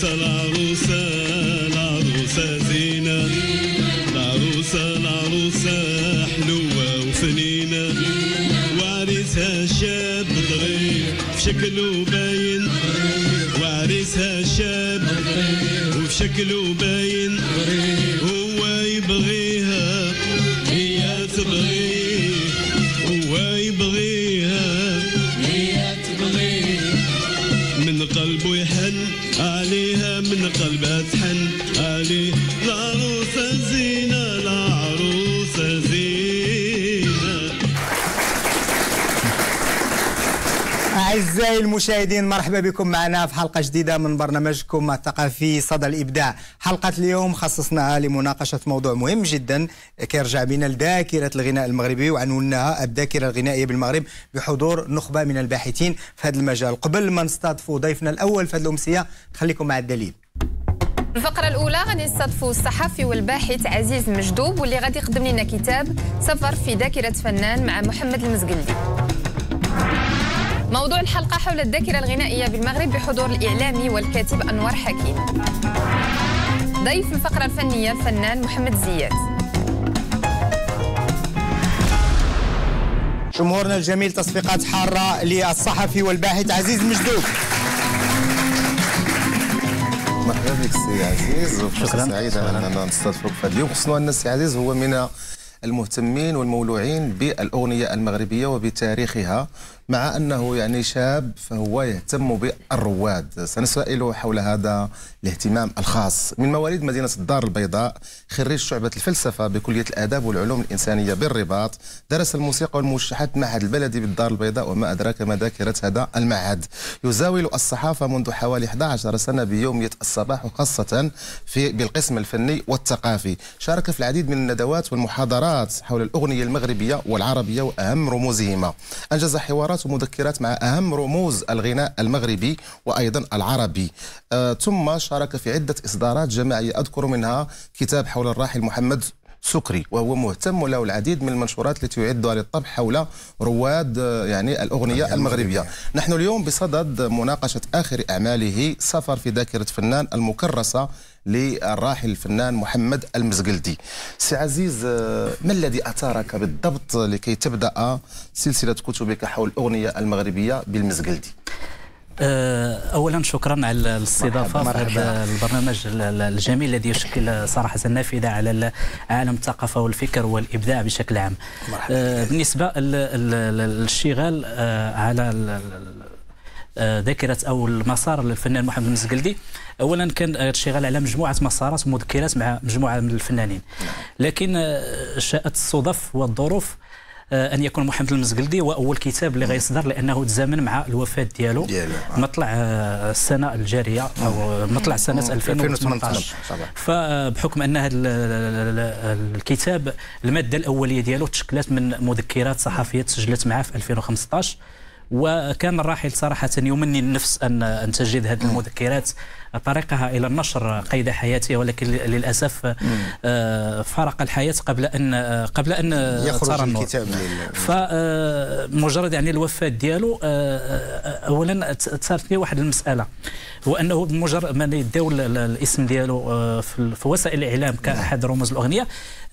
العروسة العروسة العروسة زينة، العروسة العروسة حلوة وفنينة، وعريسها شاب ظريف في شكله باين، وعريسها شاب وفي شكله باين، هو يبغيها هي تبغيه، هو يبغيها هي تبغيه، من قلبه يحن عليها من قلبها تحن عليه، العروسة زينة العروسة زينة. أعزائي المشاهدين، مرحبا بكم معنا في حلقة جديدة من برنامجكم الثقافي صدى الإبداع. حلقة اليوم خصصناها لمناقشة موضوع مهم جدا كيرجع بنا لذاكرة الغناء المغربي، وعنوناها الذاكرة الغنائية بالمغرب بحضور نخبة من الباحثين في هذا المجال. قبل ما نستضيفوا ضيفنا الأول في هذه الأمسية خليكم مع الدليل. الفقرة الأولى غادي نستضيفوا الصحفي والباحث عزيز مجدوب، واللي غادي يقدم لنا كتاب سفر في ذاكرة فنان مع محمد المزقلدي. موضوع الحلقة حول الذاكرة الغنائية بالمغرب بحضور الإعلامي والكاتب أنور حكيم. ضيف الفقرة الفنية الفنان محمد زياد. جمهورنا الجميل، تصفيقات حارة للصحفي والباحث عزيز مجدوب. مرحبا بك سي عزيز، وفرصة سعيدة أننا نستضيفك في هذا اليوم، خصوصا أن السي عزيز هو من المهتمين والمولوعين بالأغنية المغربية وبتاريخها، مع أنه يعني شاب فهو يهتم بالرواد. سنسأله حول هذا الاهتمام الخاص. من مواليد مدينة الدار البيضاء، خريج شعبة الفلسفة بكلية الآداب والعلوم الإنسانية بالرباط، درس الموسيقى والموشحات معهد البلدي بالدار البيضاء، وما أدراك ما ذاكرة هذا المعهد. يزاول الصحافة منذ حوالي 11 سنة بيومية الصباح، وخاصة بالقسم الفني والثقافي. شارك في العديد من الندوات والمحاضرات حول الأغنية المغربية والعربية وأهم رموزهما. أنجز حوارات ومذكرات مع أهم رموز الغناء المغربي وأيضا العربي. ثم شارك في عدة إصدارات جماعية، أذكر منها كتاب حول الراحل محمد سكري، وهو مهتم له العديد من المنشورات التي يعدها للطبع حول رواد يعني الأغنية المغربية. نحن اليوم بصدد مناقشة آخر أعماله سفر في ذاكرة فنان، المكرسة للراحل الفنان محمد المزقلدي. سي عزيز، ما الذي أثارك بالضبط لكي تبدأ سلسلة كتبك حول الأغنية المغربية بالمزقلدي؟ اولا شكرا على الاستضافه في هذا البرنامج الجميل الذي يشكل صراحه نافذه على عالم الثقافه والفكر والابداع بشكل عام. بالنسبه للاشتغال على ذاكرة أو المسار للفنان محمد المزقلدي، أولا كان اشتغال على مجموعة مسارات ومذكرات مع مجموعة من الفنانين، لكن شاءت الصدف والظروف أن يكون محمد المزقلدي هو أول كتاب اللي غيصدر، لأنه تزامن مع الوفاة ديالو مطلع السنة الجارية أو مطلع سنة 2018. فبحكم أن هذا الكتاب المادة الأولية ديالو تشكلت من مذكرات صحفية تسجلت معه في 2015، وكان الراحل صراحة يمني النفس أن تجد هذه المذكرات طريقها إلى النشر قيد حياته، ولكن للأسف فارق الحياة قبل أن يخرج الكتاب. فمجرد يعني الوفاة ديالو، أولا صارت لي واحد المسألة، هو أنه بمجرد ما يداو الاسم ديالو في وسائل الإعلام كأحد رموز الأغنية،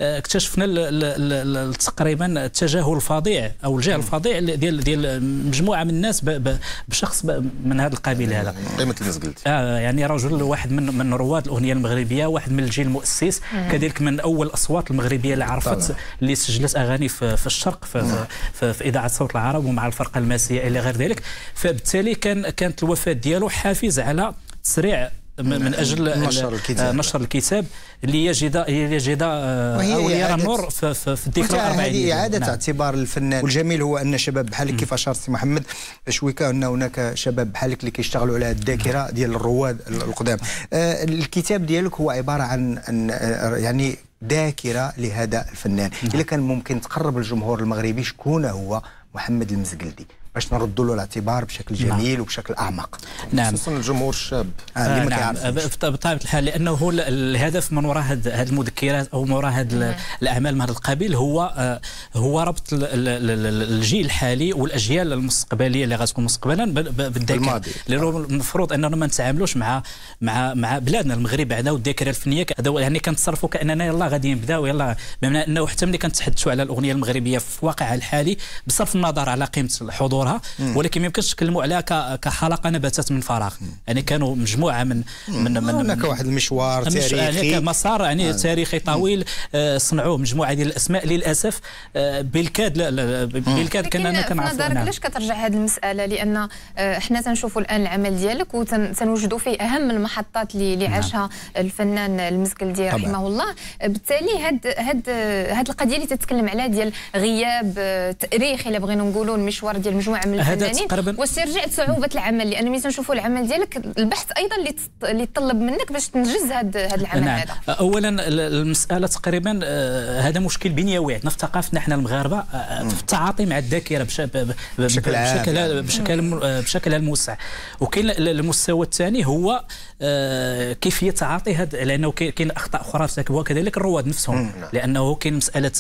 اكتشفنا تقريبا التجاهل الفظيع او الجهل الفظيع ديال مجموعه من الناس بشخص من هذا القبيل هذا. قيمه المزقلدي يعني رجل واحد من رواد الاغنيه المغربيه، واحد من الجيل المؤسس، كذلك من اول الاصوات المغربيه اللي عرفت اللي سجلت اغاني في الشرق في اذاعه صوت العرب ومع الفرقه الماسيه الى غير ذلك. فبالتالي كانت الوفاه ديالو حافز على تسريع من اجل نشر الكتاب ليجد او يرى النور في الذكرى 40. هذه اعاده اعتبار الفنان، والجميل هو ان شباب بحالك كيف اشرت سي محمد شويكه، ان هناك شباب بحالك اللي كيشتغلوا على الذاكره ديال الرواد القدام. الكتاب ديالك هو عباره عن يعني ذاكره لهذا الفنان. اذا كان ممكن تقرب الجمهور المغربي شكون هو محمد المزقلدي؟ باش نردوا له الاعتبار بشكل جميل وبشكل اعمق. نعم، خصوصا الجمهور الشاب اللي ما نعم كيعرفش. بطبيعه الحال، لانه هو الهدف من وراء هذه المذكرات او من وراء هذه الاعمال من هذا القبيل هو ربط الجيل الحالي والاجيال المستقبليه اللي غتكون مستقبلا بالذاكره، لانه المفروض اننا ما نتعاملوش مع بلادنا المغرب عندنا والذاكره الفنيه يعني كنتصرفوا كاننا يلا غادي نبداو يلا، بمعنى انه حتى ملي كنتحدثوا على الاغنيه المغربيه في واقعها الحالي بصرف النظر على قيمه حضورها، ولكن ما يمكنش نتكلموا عليها كحلقه نبتت من فراغ. يعني كانوا مجموعه من هناك واحد المشوار تاريخي، مسار يعني تاريخي طويل صنعوه مجموعه ديال الاسماء للاسف بالكاد كنا كنعرفوا. نظرك علاش كترجع هذه المساله؟ لان احنا تنشوفوا الان العمل ديالك وتنوجدوا فيه اهم المحطات اللي عاشها الفنان المزقلدي رحمه الله. بالتالي هاد القضيه اللي تتكلم عليها ديال غياب تاريخي الا بغينا نقولوا المشوار ديال مجموعه من الفنانين واسترجاع صعوبه العمل، لان ملي تنشوفوا العمل ديالك البحث ايضا اللي يطلب منك باش تنجز هذا العمل. نعم. هذا اولا المساله تقريبا هذا مشكل بنيوي عندنا في ثقافتنا احنا المغاربه في التعاطي مع الذاكره بشكل الموسع. وكاين المستوى الثاني هو كيفيه تعاطي هذا، لانه كاين اخطاء اخرى ارتكبوها كذلك الرواد نفسهم، لانه كاين مساله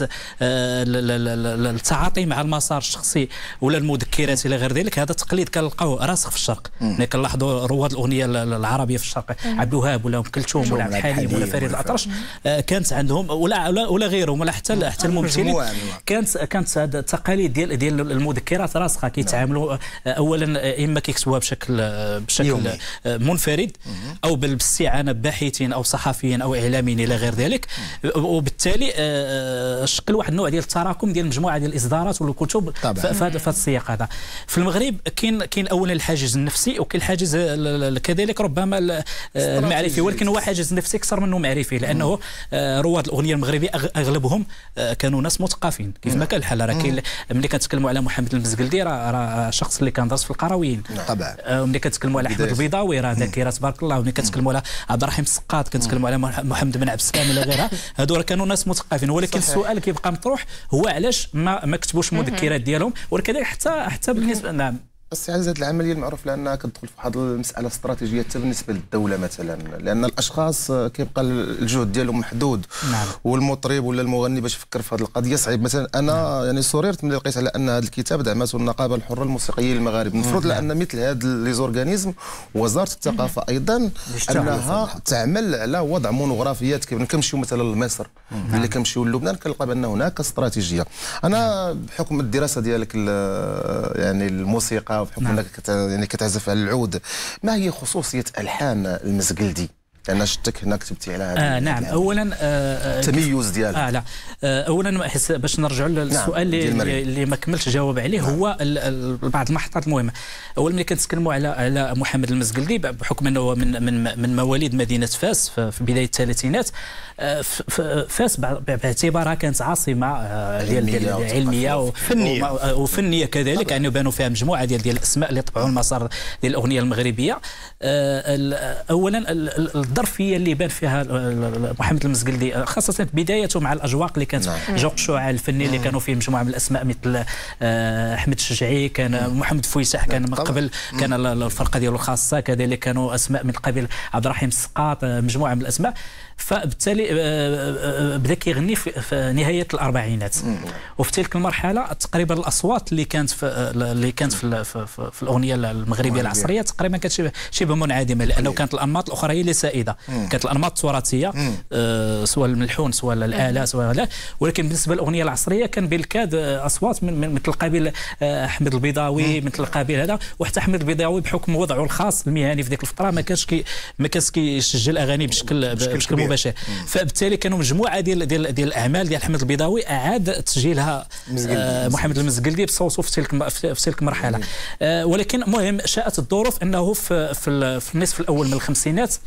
التعاطي مع المسار الشخصي ولا المذكرات الى غير ذلك. هذا تقليد كنلقاوه راسخ في الشرق، ملي كنلاحظوا رواد الاغنيه العربيه في الشرق عبد الوهاب ولا ام كلثوم ولا عبد الحليم ولا فريد الأطرش، كانت عندهم ولا غيرهم ولا حتى الممثلين، كانت هذه التقاليد ديال المذكرات راسخه. كيتعاملوا اولا اما كيكتبوها بشكل منفرد او بالاستعانه بباحثين او صحفيين او اعلاميين الى غير ذلك، وبالتالي شكل واحد النوع ديال التراكم ديال مجموعه ديال الاصدارات والكتب في هذا السياق هذا. في المغرب كاين اولا الحاجز النفسي، وكاين الحاجز كذلك ربما المعرفي، ولكن هو حاجز نفسي اكثر منه معرفي، لانه رواد الاغنيه المغربيه اغلبهم كانوا ناس مثقفين كيف ما كان الحال. راه كاين ملي كنتكلموا على محمد المزقلدي راه شخص اللي كان درس في القرويين طبعا. ملي كنتكلموا على احمد البيضاوي راه ذاكره تبارك الله، وملي كنتكلموا على عبد الرحيم السقاط، كنتكلموا على محمد بن عبد السلام ولا غيرها، هادو كانوا ناس مثقفين. ولكن السؤال كيبقى مطروح هو علاش ما كتبوش المذكرات ديالهم، وكذلك حتى بالنسبه نعم. بس هذه العمليه المعروف لانها كتدخل في واحد المساله استراتيجيه حتى بالنسبه للدوله مثلا، لان الاشخاص كيبقى الجهد ديالهم محدود. نعم. والمطرب ولا المغني باش يفكر في هذه القضيه صعيب. مثلا انا يعني سررت ملي لقيت على ان هذا الكتاب دعمته النقابه الحره الموسيقيه للمغاربه. المفروض لان مثل هذا لي زورغانيزم وزاره الثقافه ايضا انها تعمل على وضع مونوغرافيات. كيف كنمشيو مثلا لمصر ملي كنمشيو للبنان كنلقى بان هناك استراتيجيه. انا بحكم الدراسه ديالك يعني الموسيقى وبحكم انك يعني كتعزف على العود، ما هي خصوصيه الحان المزقلدي؟ لان شفتك هنا كتبتي على هذا. نعم. اولا التميز ديالك. لا اولا باش نرجعوا للسؤال اللي ما كملتش جاوب عليه. هو بعض المحطات المهمه. اولا ملي كنتكلموا على محمد المزقلدي بحكم انه من مواليد مدينه فاس في بدايه الثلاثينات. فاس باعتبارها كانت عاصمه ديال علميه وفنيه كذلك، يعني بانوا فيها مجموعه ديال الاسماء اللي طبعوا المسار ديال الاغنيه المغربيه. اولا الظرفيه اللي بان فيها محمد المزقلدي خاصه في بدايته مع الاجواق اللي كانت جوق الشعاع الفني اللي كانوا فيه مجموعه من الاسماء مثل احمد الشجعي، كان محمد فويسح كان من قبل، كان الفرقه ديالو الخاصه كذلك، كانوا اسماء من قبيل عبد الرحيم السقاط، مجموعه من الاسماء. فبالتالي بدا كيغني في نهايه الاربعينات. وفي تلك المرحله تقريبا الاصوات اللي كانت في الاغنيه المغربيه العصريه تقريبا كانت شبه منعدمه، لانه كانت الانماط الاخرى هي اللي سائده. كانت الانماط التراثيه سواء الملحون سواء الاله سواء لا، ولكن بالنسبه للاغنيه العصريه كان بالكاد اصوات من مثل قبيل احمد البيضاوي، مثل قبيل هذا. وحتى احمد البيضاوي بحكم وضعه الخاص المهني في ذيك الفتره ما كانش كيسجل اغاني بشكل مباشر. فبالتالي كانوا مجموعه ديال الاعمال ديال احمد البيضاوي اعاد تسجيلها محمد المزقلدي بصوته في تلك المرحله. ولكن مهم شاءت الظروف انه في النصف الاول من الخمسينات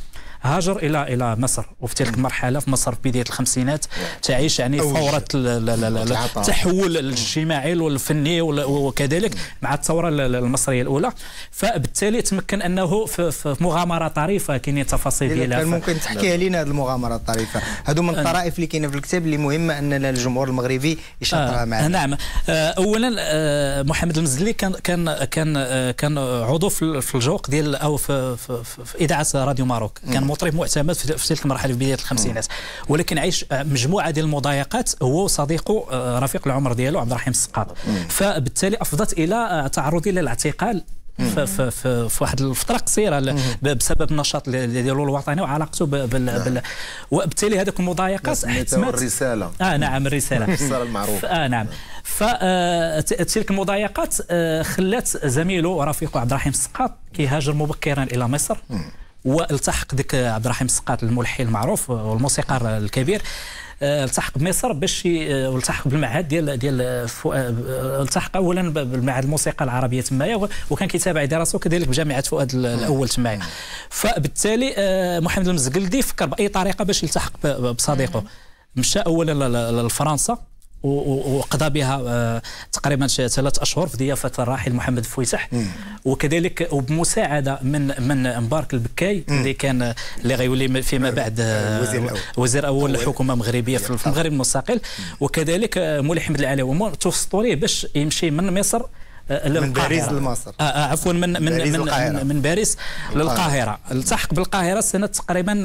هاجر الى مصر، وفي تلك المرحله في مصر في بدايه الخمسينات تعيش يعني فوره التحول الاجتماعي والفني وكذلك مع الثوره المصريه الاولى. فبالتالي تمكن انه في مغامره طريفه كاينين تفاصيل ديالها. كان ممكن تحكي لنا هذه المغامره الطريفه؟ هذو من الطرائف اللي كاينه في الكتاب اللي مهمه اننا الجمهور المغربي يشاطرها معنا. نعم. اولا محمد المزلي كان عضو في الجوق ديال او في اذاعه راديو ماروك، كان مطرب معتمد في تلك المرحله في بدايه الخمسينات، ولكن عايش مجموعه ديال المضايقات هو وصديقه رفيق العمر ديالو عبد الرحيم السقاط. فبالتالي افضت الى تعرضه للاعتقال في واحد الفتره قصيره بسبب النشاط ديالو الوطني وعلاقته وبالتالي هذوك المضايقات حتمت الرساله. نعم الرساله الرساله المعروفه. نعم. فتلك المضايقات خلات زميله ورفيقه عبد الرحيم السقاط كيهاجر مبكرا الى مصر، والتحق ديك عبد الرحيم السقاط الملحن المعروف والموسيقار الكبير التحق بمصر باش والتحق بالمعهد ديال التحق اولا بالمعهد الموسيقى العربيه تمايا، وكان كيتابع دراسته كذلك بجامعه فؤاد الاول تمايا. فبالتالي محمد المزقلدي فكر باي طريقه باش يلتحق بصديقه. مشى اولا لفرنسا وقضى بها تقريبا 3 أشهر في ضيافه الراحل محمد الفويتح، وكذلك وبمساعده من مبارك البكاي اللي غيولي فيما بعد وزير اول للحكومه المغربيه في المغرب المستقل، وكذلك مولاي حمد العلاوي توسطوا ليه باش يمشي من مصر من باريس لمصر. عفوا من باريس للقاهره. التحق بالقاهره سنه تقريبا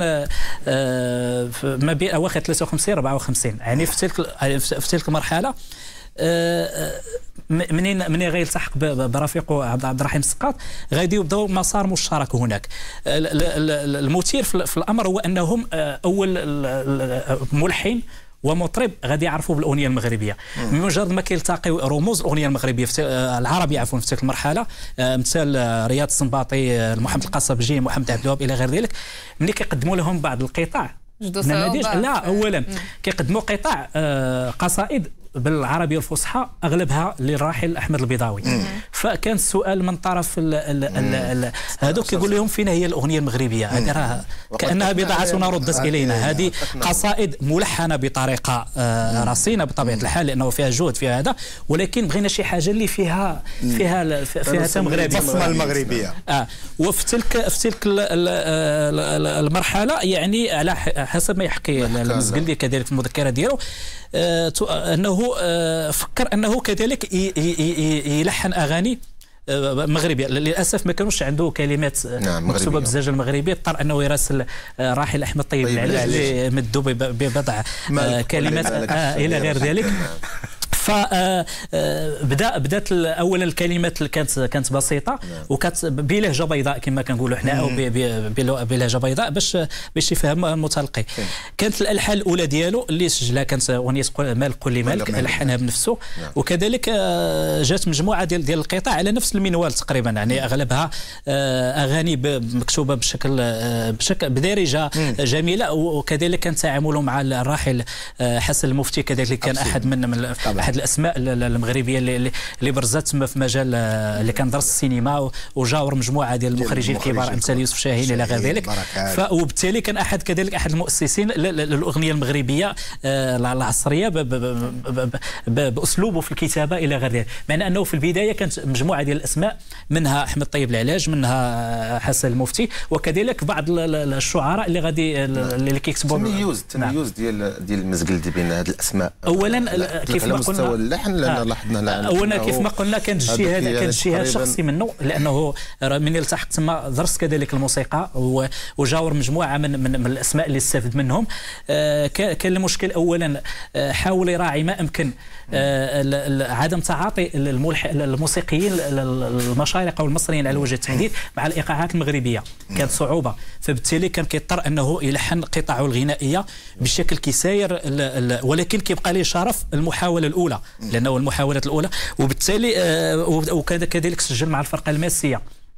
ما بين اواخر 53 54، يعني في تلك المرحله منين غيلتحق برفيقه عبد الرحيم السقاط غادي يبداو مسار مشترك هناك. المثير في الامر هو انهم اول ملحن ومطرب غادي يعرفوا بالاغنيه المغربيه. بمجرد ما كيلتقيو رموز الاغنيه المغربيه العربيه في تلك المرحله، مثل رياض السنباطي، محمد القصبجي، محمد عبد الوهاب الى غير ذلك، ملي كيقدموا لهم بعض القطع لا اولا كيقدموا قطع قصائد بالعربيه الفصحى اغلبها للراحل احمد البيضاوي. فكان السؤال من طرف هذوك كيقول لهم فين هي الاغنيه المغربيه؟ هذه راه كانها بضاعتنا ردت الينا، هذه قصائد ملحنه بطريقه رصينه بطبيعه الحال لانه فيها جهد فيها هذا، ولكن بغينا شي حاجه اللي فيها تمغربيه البصمه المغربيه. وفي تلك المرحله يعني على حسب ما يحكي المزقلدي كذلك في المذكره ديالو انه فكر انه كذلك يلحن اغاني مغربيه. للاسف ما كانوش عنده كلمات مكتوبه بالزجاجه المغربيه، اضطر انه يراسل راحل احمد طيب العلاج اللي مدوا ببضع كلمات الى غير ذلك. بدات اولا الكلمات اللي كانت بسيطه وكانت بلهجه بيضاء كما كنقولوا حنا، او بلهجه بيضاء باش يفهم المتلقي. كانت الالحان الاولى ديالو اللي سجلها كانت اغنيه مالك قول لي مالك، لحنها بنفسه، وكذلك جات مجموعه ديال القطع على نفس المنوال تقريبا، يعني اغلبها اغاني مكتوبه بشكل بدارجه جميله. وكذلك كان تعامله مع الراحل حسن المفتي كذلك، كان احد الاسماء المغربيه اللي برزت تما في مجال اللي كان درس السينما وجاور مجموعه ديال المخرجين الكبار امثال يوسف شاهين الى غير ذلك. وبالتالي كان كذلك احد المؤسسين للاغنيه المغربيه العصريه باسلوبه في الكتابه الى غير ذلك، مع انه في البدايه كانت مجموعه ديال الاسماء، منها احمد طيب العلاج، منها حسن المفتي، وكذلك بعض الشعراء اللي غادي اللي كيكتبوا التمييز ديال المزقلدي بين هذه الاسماء. اولا كيف ما قلنا اللحن لان لاحظنا اولا كيف ما قلنا كان اجتهاد شخصي منه، لانه من التحق تما درس كذلك الموسيقى وجاور مجموعه من الاسماء اللي استفد منهم. كان المشكل اولا حاول يراعي ما امكن عدم تعاطي الموسيقيين المشارقه والمصريين على وجه التحديد مع الايقاعات المغربيه، كانت صعوبه. فبالتالي كان كيضطر انه يلحن قطعه الغنائيه بشكل كيساير، ولكن كيبقى ليه شرف المحاوله الاولى، لانه المحاولات الاولى. وبالتالي وكان كذلك سجل مع الفرقه الماسيه،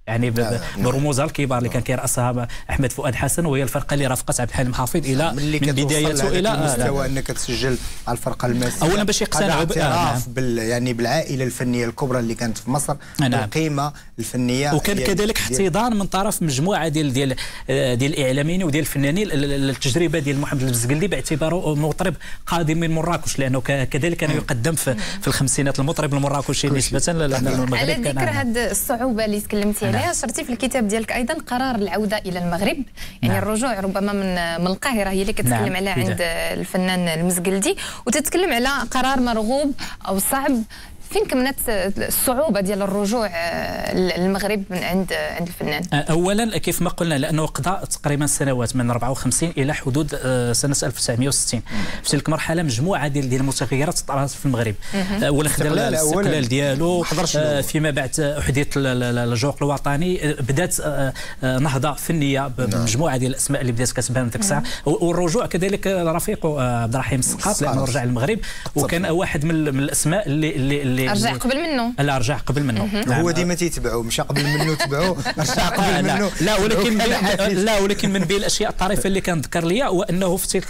يعني برموزها الكبار اللي كان كيرأسها احمد فؤاد حسن، وهي الفرقه اللي رافقت عبد الحليم حافظ الى من بدايته الى مستوى انك تسجل على الفرقه الماسيه. اولا باش يقتنعوا يعني بالعائله الفنيه الكبرى اللي كانت في مصر، القيمه الفنيه، وكان كذلك احتضان من طرف مجموعه ديال الاعلاميين وديال الفنانين التجربه ديال محمد البزقلي باعتباره مطرب قادم من مراكش، لانه كذلك كان يقدم في الخمسينات المطرب المراكشي نسبه للمغرب. على ذكر هذه الصعوبه اللي تكلمتي عليها، شرتي في الكتاب ديالك ايضا قرار العوده الى المغرب، يعني الرجوع ربما من القاهره هي اللي كتكلم عليها عند الفنان المزقلدي، وتتكلم على قرار مرغوب او صعب. فين كمنت الصعوبه ديال الرجوع للمغرب من عند الفنان؟ اولا كيف ما قلنا، لانه قضى تقريبا سنوات من 54 الى حدود سنه 1960. في تلك المرحله مجموعه ديال المتغيرات طرات في المغرب. اولا خدا الاستقلال ديالو، فيما بعد احدث الجوق الوطني، بدات نهضه فنيه بمجموعه ديال الاسماء اللي بدات كتبان ذيك الساعه، والرجوع كذلك رفيقه عبد الرحيم السقاط لانه رجع للمغرب، وكان واحد من الاسماء اللي رجع قبل منه. لا رجع قبل منه. هو ديما تيتبعوا، مشى قبل منه تبعوه، رجع قبل منه. ولكن من بين الاشياء الطريفه اللي كان ذكر لي هو انه في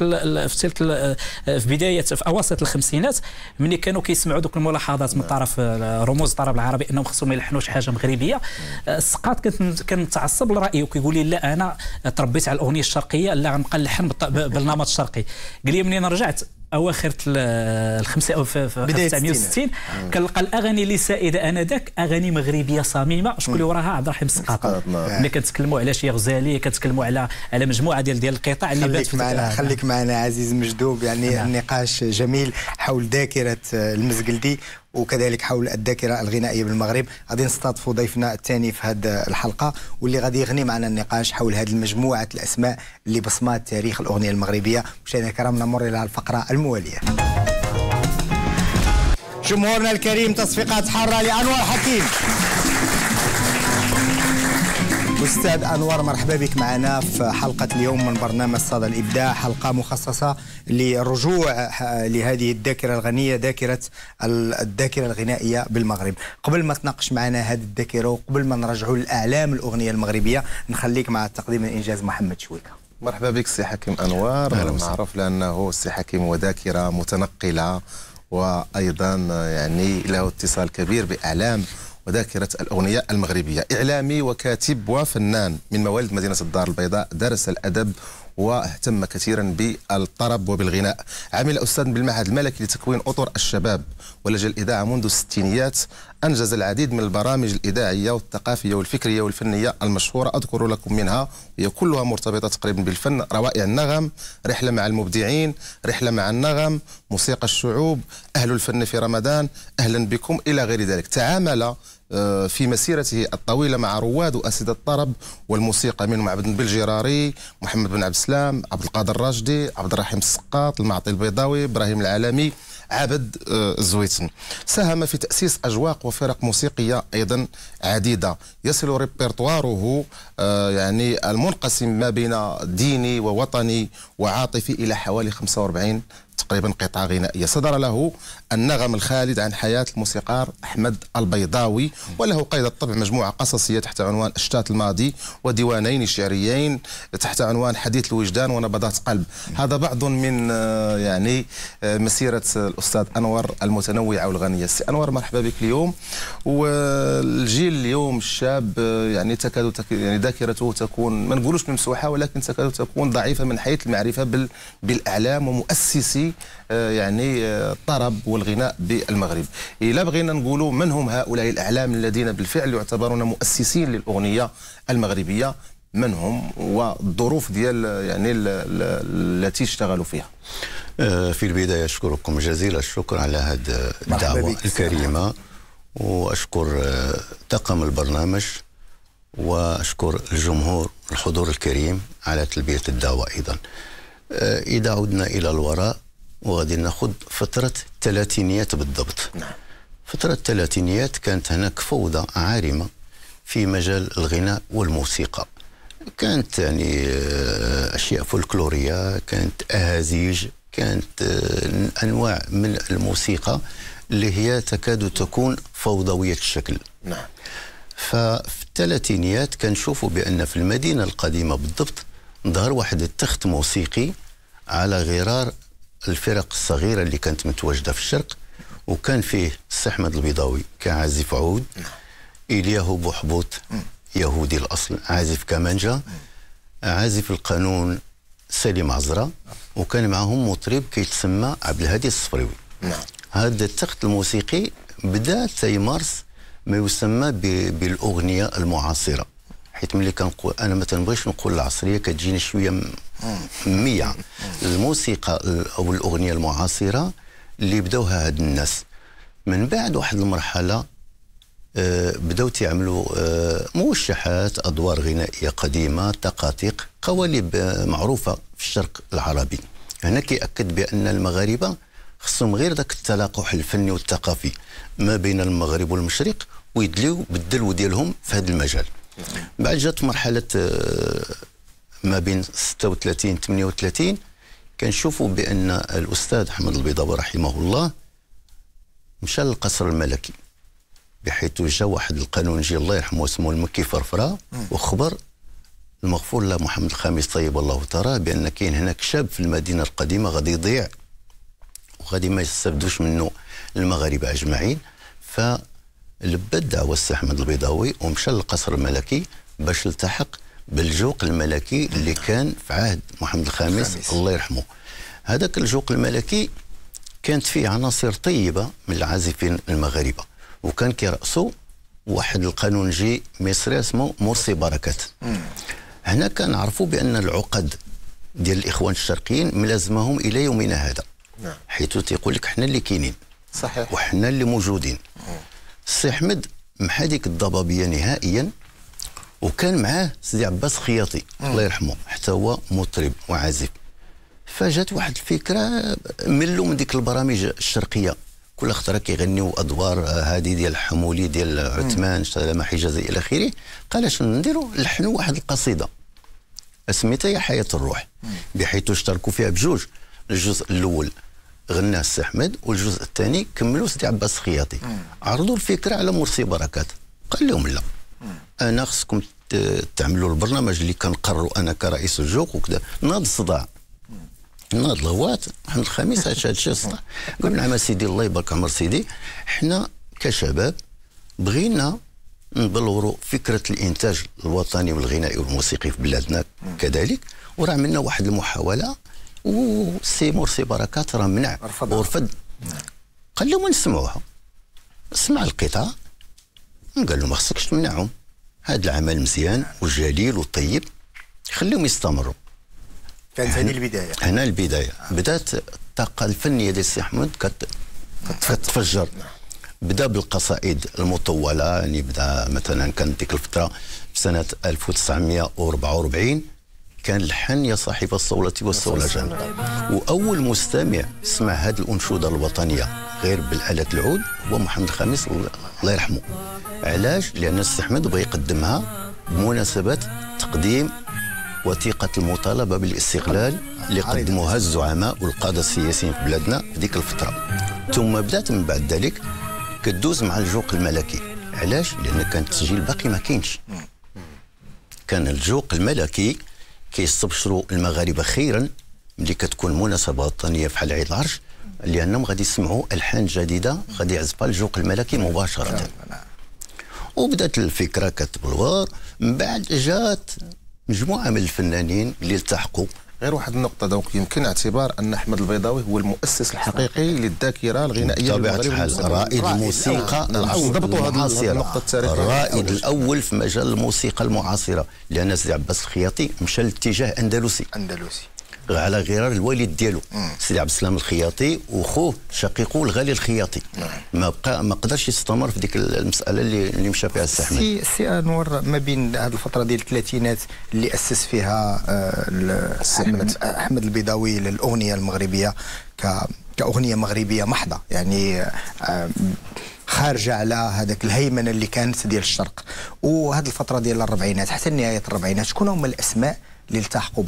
بدايه في اواسط الخمسينات، ملي كانوا كيسمعوا دوك الملاحظات من طرف رموز الطرب العربي انهم خصهم ما يلحنوش حاجه مغربيه، السقاط كان متعصب لرايه وكيقول لي لا انا تربيت على الاغنيه الشرقيه، لا غنبقى نلحن بالنمط الشرقي. قال لي منين رجعت اواخر الخمسه او في 1960 كنلقى الاغاني اللي سائده انذاك اغاني مغربيه صميمه، شكون اللي وراها؟ عبد الرحيم السقاط. ملي كنتكلموا على شي غزالي، كنتكلموا على مجموعه ديال القطع اللي بات خليك معنا عزيز مجدوب. يعني النقاش جميل حول ذاكره المزقلدي وكذلك حول الذاكره الغنائيه بالمغرب. غادي نستضيفوا ضيفنا الثاني في هذه الحلقه، واللي غادي يغني معنا النقاش حول هذه المجموعه الاسماء اللي بصمات تاريخ الاغنيه المغربيه. مشاهدينا الكرام، نمر الى الفقره المواليه. جمهورنا الكريم، تصفيقات حاره لانور حكيم. أستاذ أنور، مرحبا بك معنا في حلقة اليوم من برنامج صدى الإبداع، حلقة مخصصة للرجوع لهذه الذاكرة الغنية، الذاكرة الغنائية بالمغرب. قبل ما تناقش معنا هذه الذاكرة وقبل ما نرجعوا لأعلام الأغنية المغربية، نخليك مع التقديم من إنجاز محمد شويكة. مرحبا بك سي حكيم أنور. معروف لأنه السي حكيم هو ذاكرة متنقلة، وأيضا يعني له اتصال كبير بأعلام وذاكرة الأغنية المغربية. إعلامي وكاتب وفنان من مواليد مدينة الدار البيضاء، درس الأدب واهتم كثيرا بالطرب وبالغناء. عمل أستاذ بالمعهد الملكي لتكوين أطر الشباب ولجأ الإذاعة منذ الستينيات. أنجز العديد من البرامج الإذاعية والثقافية والفكرية والفنية المشهورة، أذكر لكم منها هي كلها مرتبطة تقريبا بالفن: روائع النغم، رحلة مع المبدعين، رحلة مع النغم، موسيقى الشعوب، أهل الفن في رمضان، أهلا بكم، إلى غير ذلك. تعامل في مسيرته الطويلة مع رواد وأسد الطرب والموسيقى، منهم عبد البلجراري، محمد بن عبد السلام، عبد القادر الراشدي، عبد الرحيم السقاط، المعطي البيضاوي، إبراهيم العالمي، عبد الزويتن. ساهم في تأسيس أجواق وفرق موسيقية أيضا عديدة. يصل ريبرتواره يعني المنقسم ما بين ديني ووطني وعاطفي إلى حوالي 45 تقريبا قطعة غنائية. صدر له النغم الخالد عن حياة الموسيقار أحمد البيضاوي، وله قيد الطبع مجموعة قصصية تحت عنوان أشتات الماضي، وديوانين شعريين تحت عنوان حديث الوجدان ونبضات قلب. هذا بعض من يعني مسيرة الأستاذ أنور المتنوعة والغنية. السي أنور، مرحبا بك اليوم. والجيل اليوم الشاب يعني تكاد يعني ذاكرته تكون ما نقولوش ممسوحة، ولكن تكاد تكون ضعيفة من حيث المعرفة بالأعلام ومؤسسي يعني الطرب والغناء بالمغرب. إلا بغينا نقولوا من هم هؤلاء الأعلام الذين بالفعل يعتبرون مؤسسين للأغنية المغربية، من هم والظروف ديال يعني التي اشتغلوا فيها؟ في البداية أشكركم جزيل الشكر على هذه الدعوة الكريمة، وأشكر طاقم البرنامج، وأشكر الجمهور الحضور الكريم على تلبية الدعوة أيضا. إذا عدنا إلى الوراء وغادي ناخذ فترة الثلاثينيات بالضبط. فترة الثلاثينيات كانت هناك فوضى عارمة في مجال الغناء والموسيقى. كانت يعني أشياء فولكلورية، كانت أهازيج، كانت أنواع من الموسيقى اللي هي تكاد تكون فوضوية الشكل. ففي الثلاثينيات كنشوفوا بان في المدينه القديمه بالضبط ظهر واحد التخت موسيقي على غرار الفرق الصغيره اللي كانت متواجده في الشرق، وكان فيه السي احمد البيضاوي كعازف عود، إلياهو بوحبوط يهودي الاصل عازف كمانجا، عازف القانون سليم عزرا، وكان معهم مطرب كيتسمى عبد الهادي الصفريوي. هذا التخت الموسيقي بدا تيمارس ما يسمى بالاغنيه المعاصره، حيت ملي كنقول انا ما تنبغيش نقول العصريه كتجيني شويه مية. الموسيقى او الاغنيه المعاصره اللي بداوها هاد الناس من بعد واحد المرحله بداو تيعملوا موشحات، ادوار غنائيه قديمه، تقاطيق، قوالب معروفه في الشرق العربي. هنا كيأكد بان المغاربه خصهم غير ذاك التلاقح الفني والثقافي ما بين المغرب والمشرق ويدليو بالدلو ديالهم في هذا المجال. بعد جات مرحله ما بين 36 38 كنشوفوا بان الاستاذ احمد البيضاوي رحمه الله مشى للقصر الملكي، بحيث جا واحد القانونجي الله يرحمه اسمه المكي فرفره، وخبر المغفور له محمد الخامس طيب الله ثراه بان كاين هناك شاب في المدينه القديمه غادي يضيع وغادي ما يستافدوش منه المغاربه اجمعين. فلبى الدعوه السي احمد البيضاوي ومشى للقصر الملكي باش التحق بالجوق الملكي اللي كان في عهد محمد الخامس الله يرحمه. هذاك الجوق الملكي كانت فيه عناصر طيبه من العازفين المغاربه، وكان كيرأسو واحد القانونجي مصري اسمه مرسي بركات. هنا كنعرفوا بان العقد ديال الاخوان الشرقيين ملازمهم الى يومنا هذا، حيث تيقول لك حنا اللي كاينين صحيح وحنا اللي موجودين. السي احمد محا ديك الضبابيه نهائيا، وكان معاه سيدي عباس خياطي الله يرحمه حتى هو مطرب وعازف. فجات واحد الفكره ملوا من ديك البرامج الشرقيه، كل خطره كيغنيو ادوار هذه ديال الحمولي ديال عثمان سلامه حجازي الى اخره. قال اش نديروا نلحنوا واحد القصيده سميتها يا حياه الروح، بحيث اشتركوا فيها بجوج. الجزء الاول غناه السي احمد والجزء الثاني كملوا سيدي عباس خياطي. عرضوا الفكره على مرسي بركات، قال لهم لا انا خصكم تعملوا البرنامج اللي كنقرروا انا كرئيس الجوق وكذا. ناض الصداع، ناض الهوات محمد الخامس هذا الشيء الصداع. قلنا نعم سيدي الله يبارك عمر سيدي، حنا كشباب بغينا نبلوروا فكره الانتاج الوطني والغنائي والموسيقي في بلادنا كذلك، وراه عملنا واحد المحاوله وسي مرسي بركات راه منع ورفض. قال لهم نسمعوها، سمع القطعه قال له ما خصكش تمنعهم، هذا العمل مزيان وجليل وطيب خليهم يستمروا. كانت هذه البدايه، هنا البدايه بدات الطاقه الفنيه ديال السي احمد كتفجر. بدا بالقصائد المطوله، يعني بدا مثلا كانت ديك الفتره في سنه 1944 كان لحن يا صاحب الصولة والصولجان، واول مستمع سمع هذه الانشوده الوطنيه غير بالآلة العود هو محمد الخامس الله يرحمه. علاش؟ لان السي احمد بغى يقدمها بمناسبه تقديم وثيقه المطالبه بالاستقلال اللي قدموها الزعماء والقاده السياسيين في بلادنا في ديك الفتره. ثم بدات من بعد ذلك كدوز مع الجوق الملكي. علاش؟ لان كان التسجيل باقي ما كاينش. كان الجوق الملكي كيستبشروا المغاربه خيرا ملي كتكون مناسبه وطنيه بحال عيد العرش، لانهم غادي يسمعوا الحان جديده غادي يعزفها الجوق الملكي مباشره. وبدات الفكره كتبلور. من بعد جات مجموعه من الفنانين اللي التحقوا. غير واحد النقطه دوك، يمكن اعتبار ان احمد البيضاوي هو المؤسس الحقيقي للذاكره الغنائيه بطبيعه الحال رائد الموسيقى المعاصره، الرائد الاول في مجال الموسيقى المعاصره، لان سيدي عباس الخياطي مشى لاتجاه اندلسي على غرار الوالد ديالو سيدي عبد السلام الخياطي وخوه شقيقه الغالي الخياطي. ما قدرش يستمر في ديك المساله اللي مشى فيها السي احمد. سي انور، ما بين هذه الفتره ديال الثلاثينات اللي اسس فيها احمد البيضاوي للاغنيه المغربيه كاغنيه مغربيه محضه، يعني خارجه على هذاك الهيمنه اللي كانت ديال الشرق، وهذه الفتره ديال الاربعينات حتى نهايه الاربعينات، شكون هما الاسماء اللي التحقوا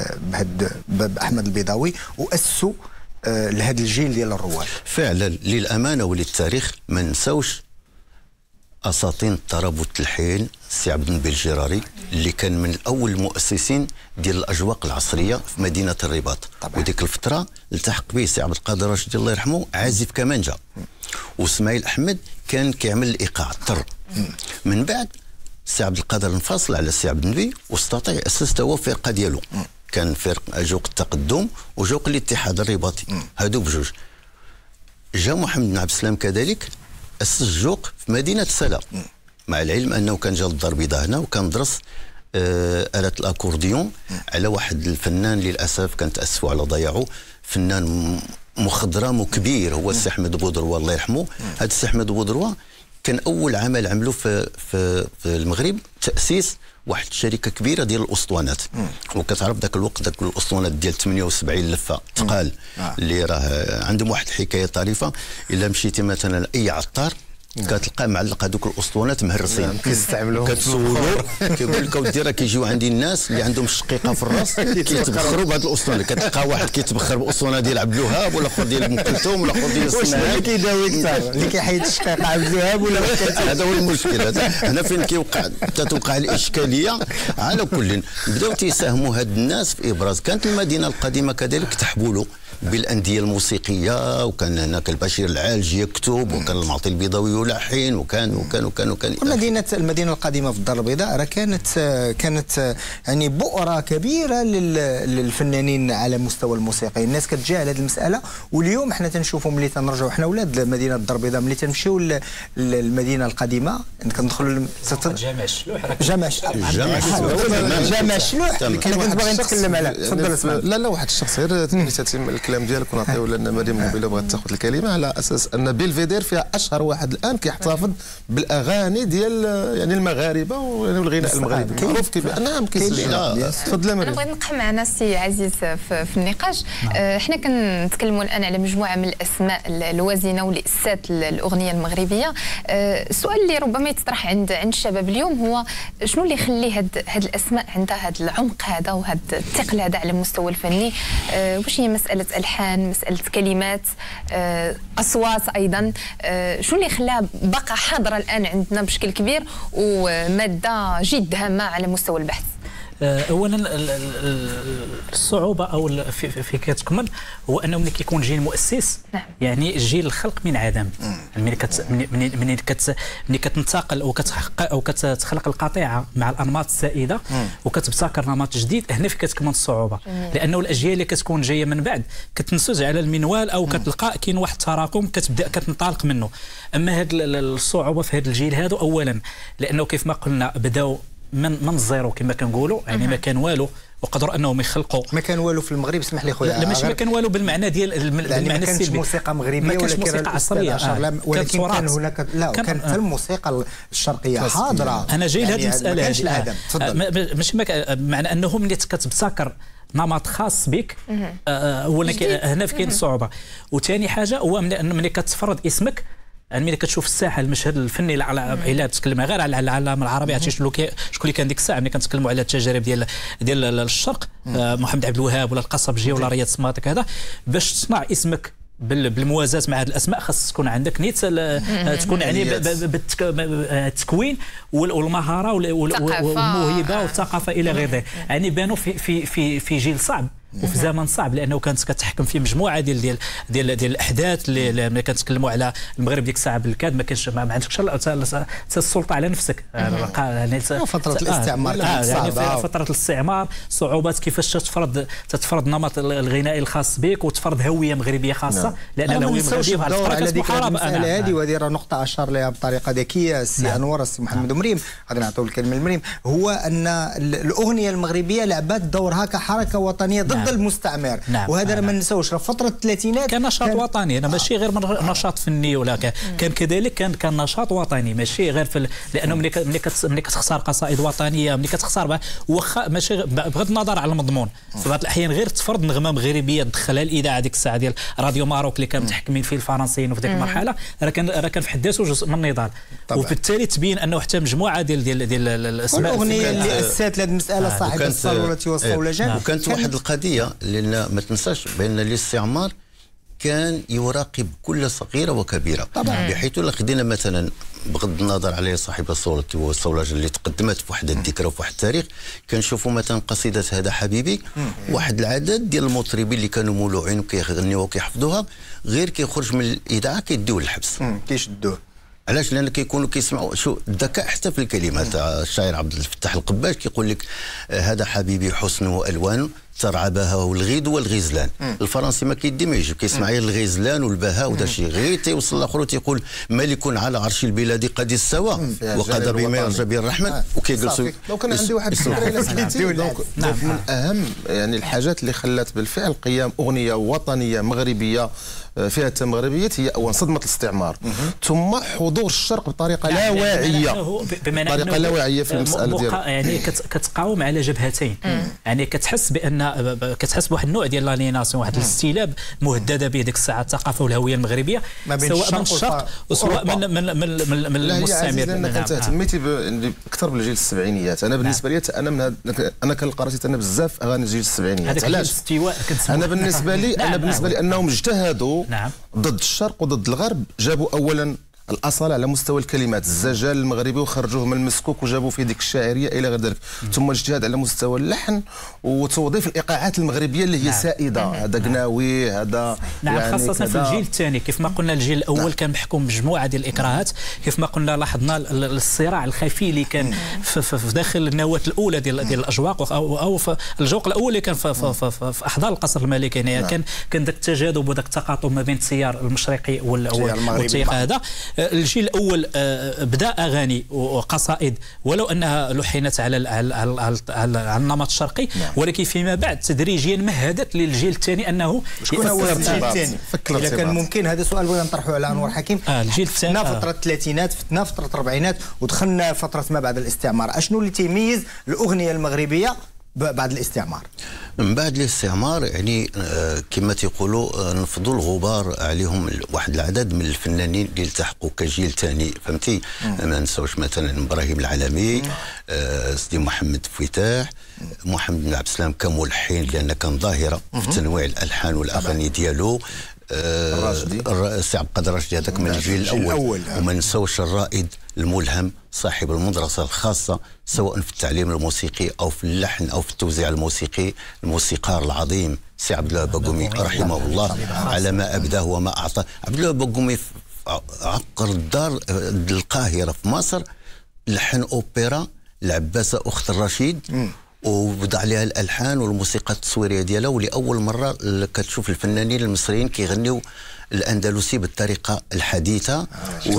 بأحمد البيضاوي واسسوا لهذا الجيل ديال الرواد؟ فعلا للامانه وللتاريخ ما نساوش اساطين الطرب والتلحين سي عبد النبي الجراري اللي كان من اول المؤسسين ديال الاجواق العصريه في مدينه الرباط. وديك الفتره التحق به سي عبد القادر رشدي الله يرحمه عازف كمانجا، واسماعيل احمد كان كيعمل الايقاع الطر. من بعد سي عبد القادر انفصل على سي عبد النبي واستطاع اسس هو فرقه ديالو، كان فرق جوق التقدم وجوق الاتحاد الرباطي، هادو بجوج. جا محمد بن عبد السلام كذلك اسس جوق في مدينه سلا، مع العلم انه كان جا للدار البيضاء هنا وكان درس آلة الاكورديون على واحد الفنان للاسف كان تاسفوا على ضياعه، فنان مخضرم وكبير هو السي احمد بودروا الله يرحمه. هذا السي احمد بودروا كان اول عمل عملوا في المغرب تاسيس واحد الشركه كبيره ديال الاسطوانات، وكتعرف ذاك الوقت ذاك الاسطوانات ديال 78 لفه ثقال اللي راه عندهم واحد الحكايه طريفه. الا مشيتي مثلا اي عطار كتلقى معلق هذوك الاسطوانات مهرسين كيستعملوهم كتسولو كيقول لك اودي راه كيجيو عندي الناس اللي عندهم شقيقه في الراس كيتبخروا بهذه الاسطوانه. كتلقى واحد كيتبخر باسطوانه ديال عبد الوهاب ولا اخر ديال ام كلثوم ولا اخر ديال واش اللي كيداوي اكثر اللي كيحيد الشقيقه عبد الوهاب ولا هذا هو المشكل. هنا فين تتوقع الاشكاليه. على كل بداو تيساهموا هاد الناس في ابراز. كانت المدينه القديمه كذلك تحبوا بالانديه الموسيقيه، وكان هناك البشير العالجي يكتب، وكان المعطي البيضاوي يلحن، وكان المدينه القديمه في الدار البيضاء راه كانت يعني بؤره كبيره للفنانين على مستوى الموسيقى. الناس كتجاهل هذه المساله، واليوم حنا تنشوفوا ملي تنرجعوا حنا ولاد مدينه الدار البيضاء ملي تنمشيو للمدينه القديمه كندخلوا جامع الشلوح. جامع الشلوح كنت باغي نتكلم على تفضل اسمع. لا واحد الشخص غير تتم الكلام ديالك ونعطيو لان مريم قبيله بغات تاخذ الكلمه، على اساس ان بلفيدير فيها اشهر واحد الان كيحتفظ بالاغاني ديال يعني المغاربه والغناء المغربي معروف كيف. نعم كيسجل. تفضل مريم. انا بغيت نبقى معنا السي عزيز في النقاش. حنا كنتكلموا الان على مجموعه من الاسماء الوازنه واللي اسات الاغنيه المغربيه. السؤال اللي ربما يتطرح عند الشباب اليوم هو شنو اللي يخلي هاد الاسماء عندها هاد العمق هذا وهاد الثقل هذا على المستوى الفني؟ واش هي مساله الحان، مساله كلمات، اصوات ايضا؟ شنو اللي خلاها بقى حاضره الان عندنا بشكل كبير وماده جد هامه على مستوى البحث؟ اولا الصعوبه او في كتكمل هو انه ملي كيكون جيل مؤسس يعني جيل الخلق من عدم. ملي كتنتقل او كتخلق القطيعه مع الانماط السائده وكتبتكر نمط جديد، هنا فين كتكمن الصعوبه، لانه الاجيال اللي كتكون جايه من بعد كتنسج على المنوال او كتلقى كاين واحد التراكم كتبدا كتنطلق منه. اما هذه الصعوبه في هذا الجيل هذا اولا لانه كيف ما قلنا بداو من الزيرو كما كنقولوا، يعني ما كان والو وقدروا انهم يخلقوا. ما كان والو في المغرب، اسمح لي خويا. لا ماشي ما كان والو بالمعنى ديال بالمعنى ما كانش موسيقى مغربيه ما كانش موسيقى عصريه ولكن كان هناك كانت الموسيقى الشرقيه حاضره. انا جاي لهذه المساله ماشي معنى انه ملي كتبتكر نمط خاص بك اولا هنا كاين الصعوبه. وثاني حاجه هو ملي كتفرض اسمك، يعني ملي كتشوف الساحه المشهد الفني الا تتكلم غير على العالم العربي، عرفتي شكون اللي كان ديك الساعه ملي كنتكلموا على التجارب ديال الشرق، محمد عبد الوهاب ولا القصبجي ولا رياض سماطك، هذا باش تصنع اسمك بالموازاه مع هذه الاسماء خاص تكون عندك نيت تكون يعني بالتكوين والمهاره والموهبه والثقافه الى غير ذلك. يعني بانوا في جيل صعب وفي زمن صعب، لانه كانت كتحكم فيه مجموعه ديال الاحداث اللي كنتكلموا على المغرب ديك الساعه بالكاد ما كانش ما عندكش السلطه على نفسك. يعني فتره الاستعمار يعني فتره الاستعمار صعوبات كيفاش تتفرض نمط الغنائي الخاص بك وتفرض هويه مغربيه خاصه، لان الهويه المغربيه في هذه الفتره كانت محاربه. هذه وهذه راه نقطه اشار لها بطريقه ذكيه السي انور السي محمد مريم، غادي نعطيو الكلمه لمريم. هو ان الاغنيه المغربيه لعبت دورها كحركه وطنيه ضد المستعمر. وهذا ما ننساوش راه فتره الثلاثينات كان نشاط وطني، انا ماشي غير نشاط فني ولا كان كذلك كان نشاط وطني ماشي غير لانه ملي كتخسر قصائد وطنيه، ملي كتخسر واخا ماشي بغض النظر على المضمون، في بعض الاحيان غير تفرض نغمه مغربيه دخلها الاذاعه ديك الساعه ديال راديو ماروك اللي كانوا متحكمين فيه الفرنسيين وفي ذيك المرحله، راه كان في حد ذاته جزء من النضال. وبالتالي تبين انه حتى مجموعه ديال الاسماء الاغنيه اللي اسست لهذه المساله صاحب الصاله التي وصلوا لجان. وكانت واحد القضيه لان ما تنساش بان الاستعمار كان يراقب كل صغيره وكبيره طبعا، بحيث لو خدينا مثلا بغض النظر على صاحب الصولة والصولاج اللي تقدمت في واحد الذكرى وفي واحد التاريخ، كنشوفوا مثلا قصيدة هذا حبيبي واحد العدد ديال المطربين اللي كانوا مولوعين وكيغنيوها وكيحفظوها، غير كيخرج من الاذاعه كيديوه للحبس. كيشدوه. علاش؟ لان كيكونوا كيسمعوا شو الذكاء حتى في الكلمات. الشاعر عبد الفتاح القباش كيقول لك هذا حبيبي حسن والوان ترعى بهاء الغيد والغزلان. الفرنسي ما كيدي ما يجي كيسمع غير الغزلان والبهاء ودا شي، غير تيوصل الاخر تيقول ملك على عرش البلاد قد استوى وقضى بما يرجى به الرحمن وكيجلسوا. لو كان عندي واحد الفكره الا سمحتي، من اهم يعني الحاجات اللي خلات بالفعل قيام اغنيه وطنيه مغربيه فيها المغربيه هي اولا صدمه الاستعمار، ثم حضور الشرق بطريقه لا واعيه، بطريقه لا واعيه في المساله ديال يعني كتقاوم على جبهتين. يعني كتحس بان بواحد النوع ديال لاليناسيون، واحد الاستلاب مهدده به ديك الساعه الثقافه والهويه المغربيه، سواء من الشرق وسواء من المستعمر. لانك انت اهتميتي اكثر بالجيل السبعينيات. انا بالنسبه لي انا كنقراتي انا بزاف اغاني الجيل السبعينيات. علاش؟ انا بالنسبه لي انهم اجتهدوا ضد الشرق وضد الغرب، جابوا اولا الاصاله على مستوى الكلمات، الزجال المغربي وخرجوه من المسكوك وجابوا فيه ديك الشاعريه الى غير ذلك، ثم اجتهاد على مستوى اللحن وتوظيف الايقاعات المغربيه اللي هي سائده. هذا قناوي، هذا يعني خاصه في الجيل الثاني. كيف ما قلنا الجيل الاول كان محكوم بمجموعه ديال الاكراهات، كيف ما قلنا لاحظنا الصراع الخفي اللي كان في داخل النواه الاولى ديال الاجواق او في الجوق الاول اللي كان في احضان القصر الملكي. يعني كان ذاك التجاذب وذاك التقاطب ما بين التيار المشرقي والتيار هذا. الجيل الاول بدا اغاني وقصائد ولو انها لحنت على النمط الشرقي، ولكن فيما بعد تدريجيا مهدت للجيل الثاني انه شكون هو الجيل الثاني؟ اذا كان ممكن هذا سؤال بغينا نطرحه على انور حكيم. الجيل الثاني فتنا فتره الثلاثينات، فتنا فتره الاربعينات، ودخلنا فتره ما بعد الاستعمار. اشنو اللي تيميز الاغنيه المغربيه بعد الاستعمار؟ من بعد الاستعمار يعني كما تيقولوا نفضوا الغبار عليهم واحد العدد من الفنانين اللي التحقوا كجيل ثاني، فهمتي؟ ما نساوش مثلا ابراهيم العالمي، سيدي محمد فتاح، محمد بن عبد السلام كملحن لان كان ظاهره في تنويع الالحان والاغاني ديالو. الراشدي، سي عبد القادر الراشدي هذاك من الجيل الاول. وما نساوش الرائد الملهم صاحب المدرسه الخاصه سواء في التعليم الموسيقي او في اللحن او في التوزيع الموسيقي، الموسيقار العظيم سي عبد الله بقومي رحمه الله على ما ابداه وما اعطاه. عبد الله بقومي عقر الدار القاهره في مصر، لحن اوبرا العباسه اخت الرشيد ووضع عليها الالحان والموسيقى التصويريه ديالها، ولاول مره كتشوف الفنانين المصريين كيغنيو الاندلسي بالطريقه الحديثه،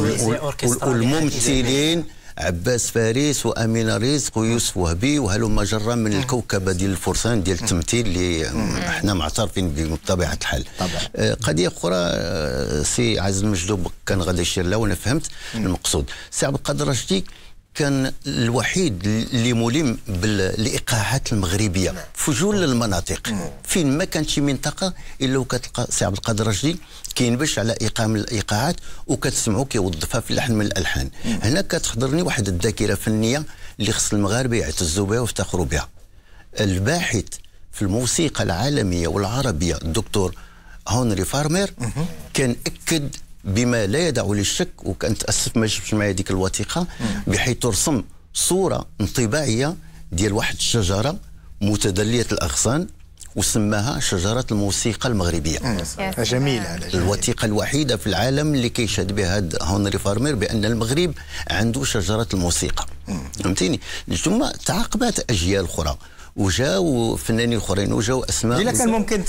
والممثلين عباس فارس وامينه رزق ويوسف وهبي وهلم جرا من الكوكبه ديال الفرسان ديال التمثيل اللي احنا معترفين به بطبيعه الحال. قضيه اخرى سي عزيز المجدوب كان غادي يشير لها وانا فهمت المقصود. سي عبد القادر الراشدي كان الوحيد اللي ملم بالايقاعات المغربيه في جل المناطق، فين ما كانت شي منطقه الا وكتلقى سي عبد القادر الراشدي كينبش على ايقاع من الايقاعات وكتسمعوا كيوظفها في لحن من الالحان. هنا كتحضرني واحد الذاكره فنيه اللي خص المغاربه يعتزوا بها ويفتخروا بها. الباحث في الموسيقى العالميه والعربيه الدكتور هنري فارمير كان اكد بما لا يدع للشك، وكنت اسف ما جبتش معايا ديك الوثيقه، بحيث رسم صوره انطباعيه ديال واحد الشجره متدليه الاغصان وسماها شجره الموسيقى المغربيه. جميله. الوثيقه الوحيده في العالم اللي كيشهد بها هنري فارمير بان المغرب عنده شجره الموسيقى. فهمتيني؟ ثم تعاقبات اجيال اخرى وجاو فنانين اخرين وجاو اسماء. اذا كان ممكن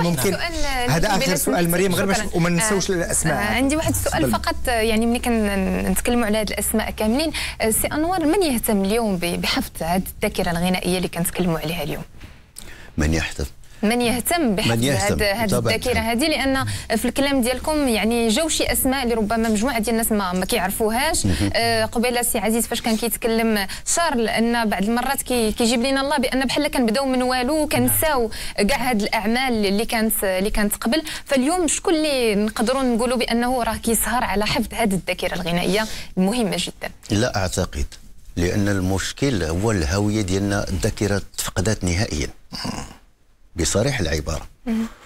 هذا اخر سؤال مريم غير باش وما نساوش الاسماء. عندي واحد السؤال فقط، يعني ملي كنتكلموا على هذه الاسماء كاملين، سي انور من يهتم اليوم بحفظ هذه الذاكره الغنائيه اللي كنتكلموا عليها اليوم؟ من يهتم بحفظ هذه الذاكره هذه، لان في الكلام ديالكم يعني جاو شي اسماء اللي ربما مجموعه ديال الناس ما كيعرفوهاش. قبيله سي عزيز فاش كان كيتكلم شار، لان بعض المرات كيجيب لنا الله بان بحال كنبداو من والو وكنساو كاع هذه الاعمال اللي كانت قبل. فاليوم شكون اللي نقدروا نقولوا بانه راه كيسهر على حفظ هذه الذاكره الغنائيه المهمه جدا؟ لا اعتقد، لان المشكل هو الهويه ديالنا، الذاكره تفقدت نهائيا بصريح العباره.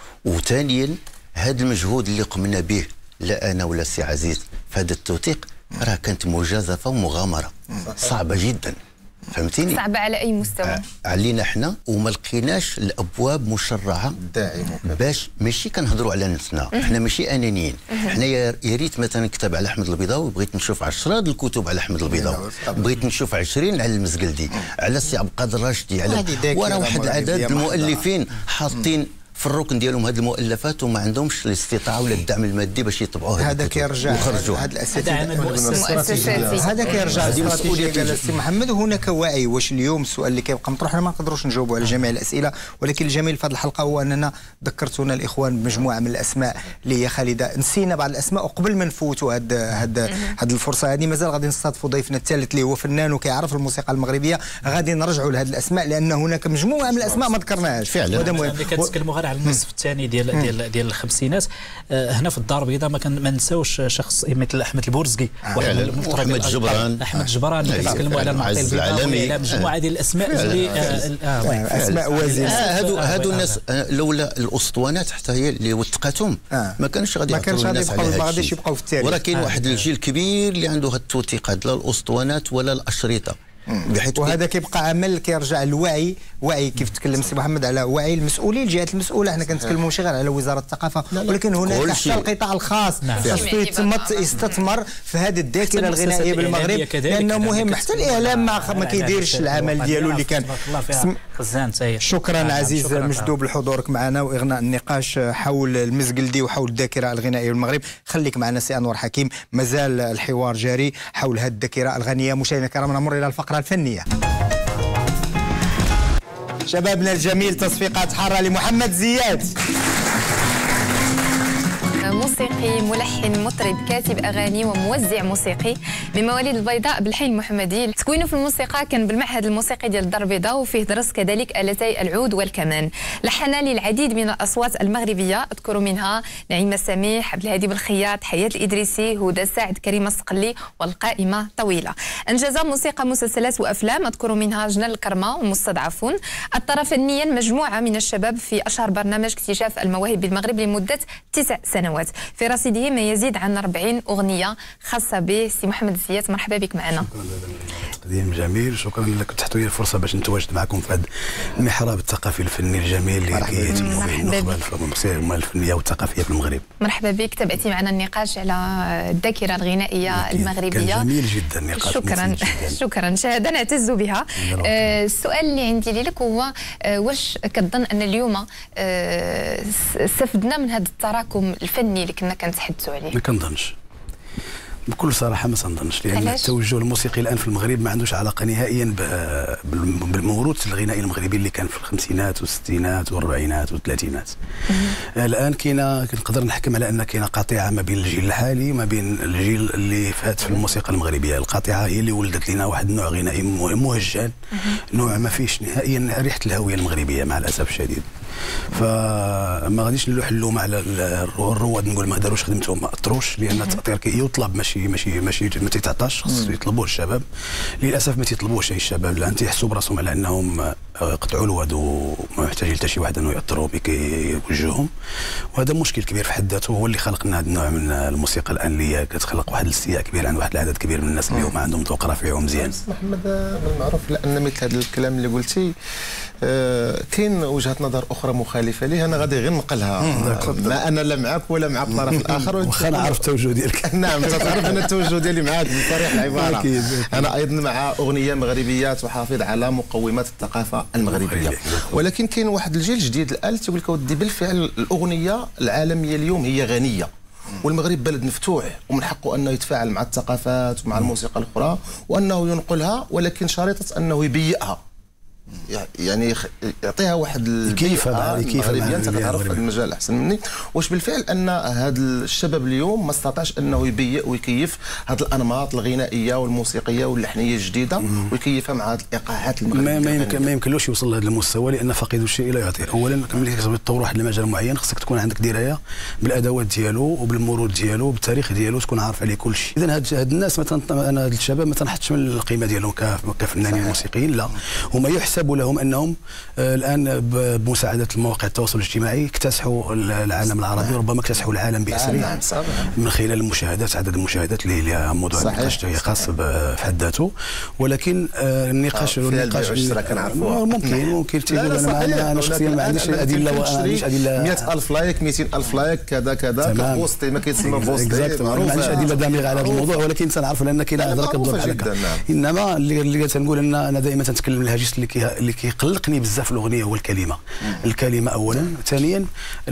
وثانيا هذا المجهود اللي قمنا به لا انا ولا السي عزيز في هذا التوثيق راه كانت مجازفه ومغامره صعبه جدا، فهمتيني؟ صعبه على اي مستوى؟ علينا احنا وما لقيناش الابواب مشرعه داعمه باش ماشي كنهضروا على نفسنا، احنا ماشي انانيين، احنا يا ريت مثلا كتاب على احمد البيضاوي بغيت نشوف 10 د الكتب على احمد البيضاوي، بغيت نشوف 20 على المزقلدي، على السي عبد القادر الراشدي، على وراه واحد العدد المؤلفين حاطين في الركن ديالهم هذه المؤلفات وما عندهمش الاستطاعه ولا الدعم المادي باش يطبعوها. هذا كيرجع هذا الاساسي، هذا كيرجع للاستراتيجيه قال السي محمد. وهناك وعي. واش اليوم السؤال اللي كيبقى مطروح، ما نقدروش نجاوبوا على جميع الاسئله، ولكن الجميل في هذه الحلقه هو اننا ذكرتونا الاخوان بمجموعه من الاسماء اللي هي خالده. نسينا بعض الاسماء، وقبل ما نفوتوا هذه الفرصه هذه مازال غادي نستضيفوا ضيفنا الثالث اللي هو فنان وكيعرف الموسيقى المغربيه، غادي نرجعوا لهذه الاسماء لان هناك مجموعه من الاسماء ما ذكرناهاش فعلا. وهذا مهم. كنتكلموا غير على النصف الثاني ديال الخمسينات. هنا في الدار البيضاء ما ننساوش شخص مثل احمد البورزقي واحد احمد جبران اللي كنتكلموا على المعطي البيضاوي، على مجموعه ديال الاسماء اللي اسماء وازنه. هادو الناس لولا الاسطوانات حتى هي اللي وثقتهم ما كانش غادي يعطيو الناس على هذا الشيء، يبقاو في التاريخ. ولكن واحد الجيل كبير اللي عنده هاد التوثيقات، لا الاسطوانات ولا الاشرطه، وهذا كيبقى عمل كيرجع الوعي. وعي كيف تكلم سي محمد على وعي المسؤولين، الجهات المسؤوله. احنا كنتكلموا ماشي غير على وزاره الثقافه، ولكن هناك حتى القطاع الخاص خاصو يستثمر في هذه الذاكره الغنائيه بالمغرب، لانه مهم. حتى الاعلام ما كيديرش العمل ديالو اللي كان. شكرا عزيز مجدوب لحضورك معنا واغناء النقاش حول المزقلدي وحول الذاكره الغنائيه بالمغرب. خليك معنا سي انور حكيم، مازال الحوار جاري حول هذه الذاكره الغنيه. مشاهدينا الكرام نمر الى الفقره الفنيه. شبابنا الجميل تصفيقات حاره لمحمد زياد. موسيقي، ملحن، مطرب، كاتب اغاني وموزع موسيقي من مواليد البيضاء بالحي المحمدي. تكوينه في الموسيقى كان بالمعهد الموسيقي ديال الدار البيضاء، وفيه درس كذلك آلتي العود والكمان. لحن للعديد من الاصوات المغربيه، اذكر منها نعيمه سميح، عبد الهادي بالخياط، حياه الادريسي، هدى سعد، كريمه الصقلي، والقائمه طويله. انجز موسيقى مسلسلات وافلام، اذكر منها جنان الكرمه ومستضعفون. اثر فنيا مجموعه من الشباب في اشهر برنامج اكتشاف المواهب بالمغرب لمده 9 سنوات. في رصيده ما يزيد عن 40 اغنيه خاصه به. سي محمد زياد، مرحبا بك معنا. تقديم جميل، شكرا لك اتحتوا لي الفرصه باش نتواجد معكم في هذا المحراب الثقافي الفني الجميل اللي كيتم فيه النخبه الفنيه والثقافيه في المغرب. مرحبا بك. تبعتي معنا النقاش على الذاكره الغنائيه المغربيه. كان جميل جدا النقاش. شكرا شهاده نعتز بها. السؤال اللي عندي لك هو واش كتظن ان اليوم استفدنا من هذا التراكم الفني اللي كنا كنتحدثوا عليه؟ ما كنظنش بكل صراحه، ما تنظنش، لان التوجه الموسيقي الان في المغرب ما عندوش علاقه نهائيا بالموروث الغنائي المغربي اللي كان في الخمسينات والستينات والاربعينات والثلاثينات. الان كنقدر نحكم على ان كاينه قطيعه ما بين الجيل الحالي وما بين الجيل اللي فات في الموسيقى المغربيه. القطيعه هي اللي ولدت لنا واحد النوع غنائي مهجن، نوع ما فيش نهائيا ريحه الهويه المغربيه مع الاسف الشديد. فما غاديش نلوح اللوم على الرواد، نقول ما داروش خدمتهم، ما اثروش، لان التاطير يطلب ماشي ما تيتعطاش، خص يطلبوه الشباب. للاسف ما تيطلبوش الشباب، الان تيحسوا براسهم على انهم قطعوا الواد وما محتاجين حتى شي واحد انه ياثروا بيوجههم، وهذا مشكل كبير في حد ذاته. هو اللي خلق لنا هذا النوع من الموسيقى الان اللي كتخلق واحد الاستياء كبير عند واحد العدد كبير من الناس اللي هما عندهم ذوق رفيع ومزيان. محمد، من المعروف لان مثل هذا الكلام اللي قلتي كاين وجهه نظر اخرى مخالفه ليه، انا غادي غير نقلها. ما انا لا معك ولا مع الطرف الاخر، واخا انا عارف التوجه ديالك. نعم، تعرف ان التوجه ديالي معك بصريح العباره. أكيد. انا ايضا مع اغنيه مغربيه تحافظ على مقومات الثقافه المغربيه، ولكن كاين واحد الجيل جديد الان تيقول لك ودي بالفعل الاغنيه العالميه اليوم هي غنيه، والمغرب بلد مفتوح ومن حقه انه يتفاعل مع الثقافات ومع الموسيقى الاخرى وانه ينقلها، ولكن شريطه انه يبيئها، يعني يعطيها واحد الكيفه المغربيه. انت كتعرف هذا المجال احسن مني. واش بالفعل ان هذا الشباب اليوم ما استطاعش انه يبيئ ويكيف هذه الانماط الغنائيه والموسيقيه واللحنيه الجديده ويكيفها مع هذه الايقاعات المغربيه؟ ما يمكنلوش يوصل لهذا المستوى، لان فقيد الشيء لا يعطي. اولا ملي كتبغي تطور واحد المجال معين خصك تكون عندك درايه بالادوات ديالو وبالموروث ديالو وبالتاريخ ديالو، تكون عارف عليه كل شيء. اذا هاد الناس مثلا، انا هاد الشباب ما تنحطش من القيمه ديالهم كفنانين موسيقيين، لا، هما يحسب لهم انهم الان بمساعده مواقع التواصل الاجتماعي اكتسحوا العالم العربي، وربما اكتسحوا العالم باسره من خلال المشاهدات، عدد المشاهدات اللي هي موضوع النقاش خاص في حد ذاته. ولكن النقاش ممكن تقول انا شخصيا ما عنديش ادله، ما عنديش ادله 100,000 لايك 200,000 لايك كذا بوستي ما كيتسمى بوستي، ما عنديش ادله دامغه على هذا الموضوع، ولكن تنعرف لان كاين هضره كتدور على هكا. انما اللي تنقول ان انا دائما تنتكلم الهاجس اللي كيقلقني بزاف في الاغنيه هو الكلمه اولا. ثانيا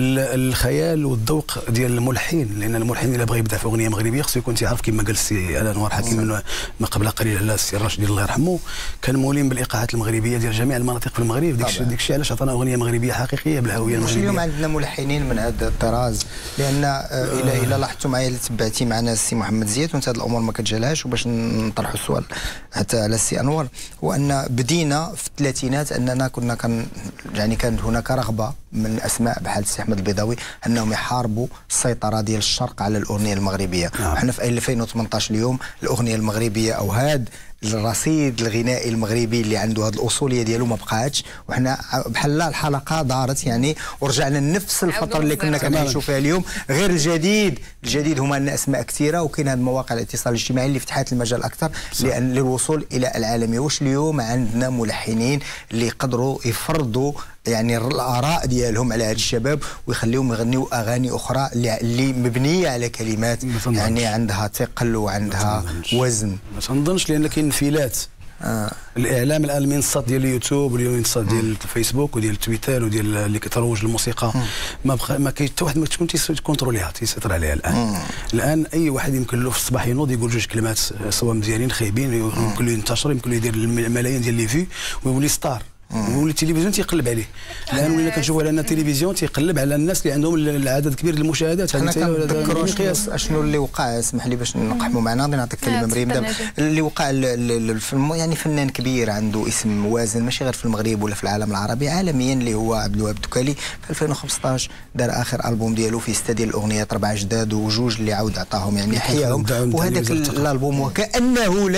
الخيال والذوق ديال الملحن، لان الملحن الا بغى يبدا في اغنيه مغربيه خصو يكون تيعرف كما قال السي انور حكيم ما قبل قليل على السي راشد الله يرحمه، كان مولين بالايقاعات المغربيه ديال جميع المناطق في المغرب. ديك الشيء علاش عطانا اغنيه مغربيه حقيقيه بالهويه المغربيه. اليوم عندنا ملحنين من هذا الطراز، لان الى لاحظتوا معايا اللي تبعتي معنا السي محمد زياد وانت هذه الامور ما كتجهلهاش، وباش نطرحوا السؤال حتى على السي انور، هو ان بدينا في الثلاثينات اننا كنا كانت هناك رغبه من اسماء بحال السي احمد البيضاوي انهم يحاربوا السيطره ديال الشرق على الاغنيه المغربيه. وحنا في 2018 اليوم الاغنيه المغربيه او هاد الرصيد الغنائي المغربي اللي عنده هذه الاصوليه ديالو ما بقاتش، وحنا بحال الحلقه دارت يعني ورجعنا لنفس الفتره اللي كنا كنعيشوا فيها اليوم. غير الجديد هما ان اسماء كثيره، وكاين هذه مواقع الاتصال الاجتماعي اللي فتحت المجال اكثر للوصول الى العالميه. واش اليوم عندنا ملحنين اللي يقدروا يفرضوا يعني الاراء ديالهم على هاد الشباب ويخليهم يغنيوا اغاني اخرى اللي مبنيه على كلمات يعني عندها ثقل وعندها وزن؟ ما تنظنش، لان كاين انفلات. الاعلام الان المنصات ديال اليوتيوب والمنصات ديال الفيسبوك وديال تويتر وديال اللي كتروج للموسيقى ما كاين حتى واحد ما تكون تيكونتروليها تيسيطر عليها. الان اي واحد يمكن له في الصباح ينوض يقول جوج كلمات سواء مزيانين خايبين، يمكن له ينتشر، يمكن له يدير الملايين ديال لي في ويولي ستار، ويولي التلفزيون تيقلب عليه. الان ولينا كنشوفوا على ان التلفزيون تيقلب على الناس اللي عندهم العدد كبير المشاهدات. حنا كنذكروا اشنو اللي وقع، اسمح لي باش نقحموا معنا، غادي نعطيك كلمه مريم. اللي وقع يعني فنان كبير عنده اسم وازن ماشي غير في المغرب ولا في العالم العربي، عالميا، اللي هو عبد الوهاب الدكالي. في 2015 دار اخر البوم ديالو في استديو الاغنيات 4 جداد وجوج اللي عاود عطاهم يعني حياهم، وهذاك الالبوم وكانه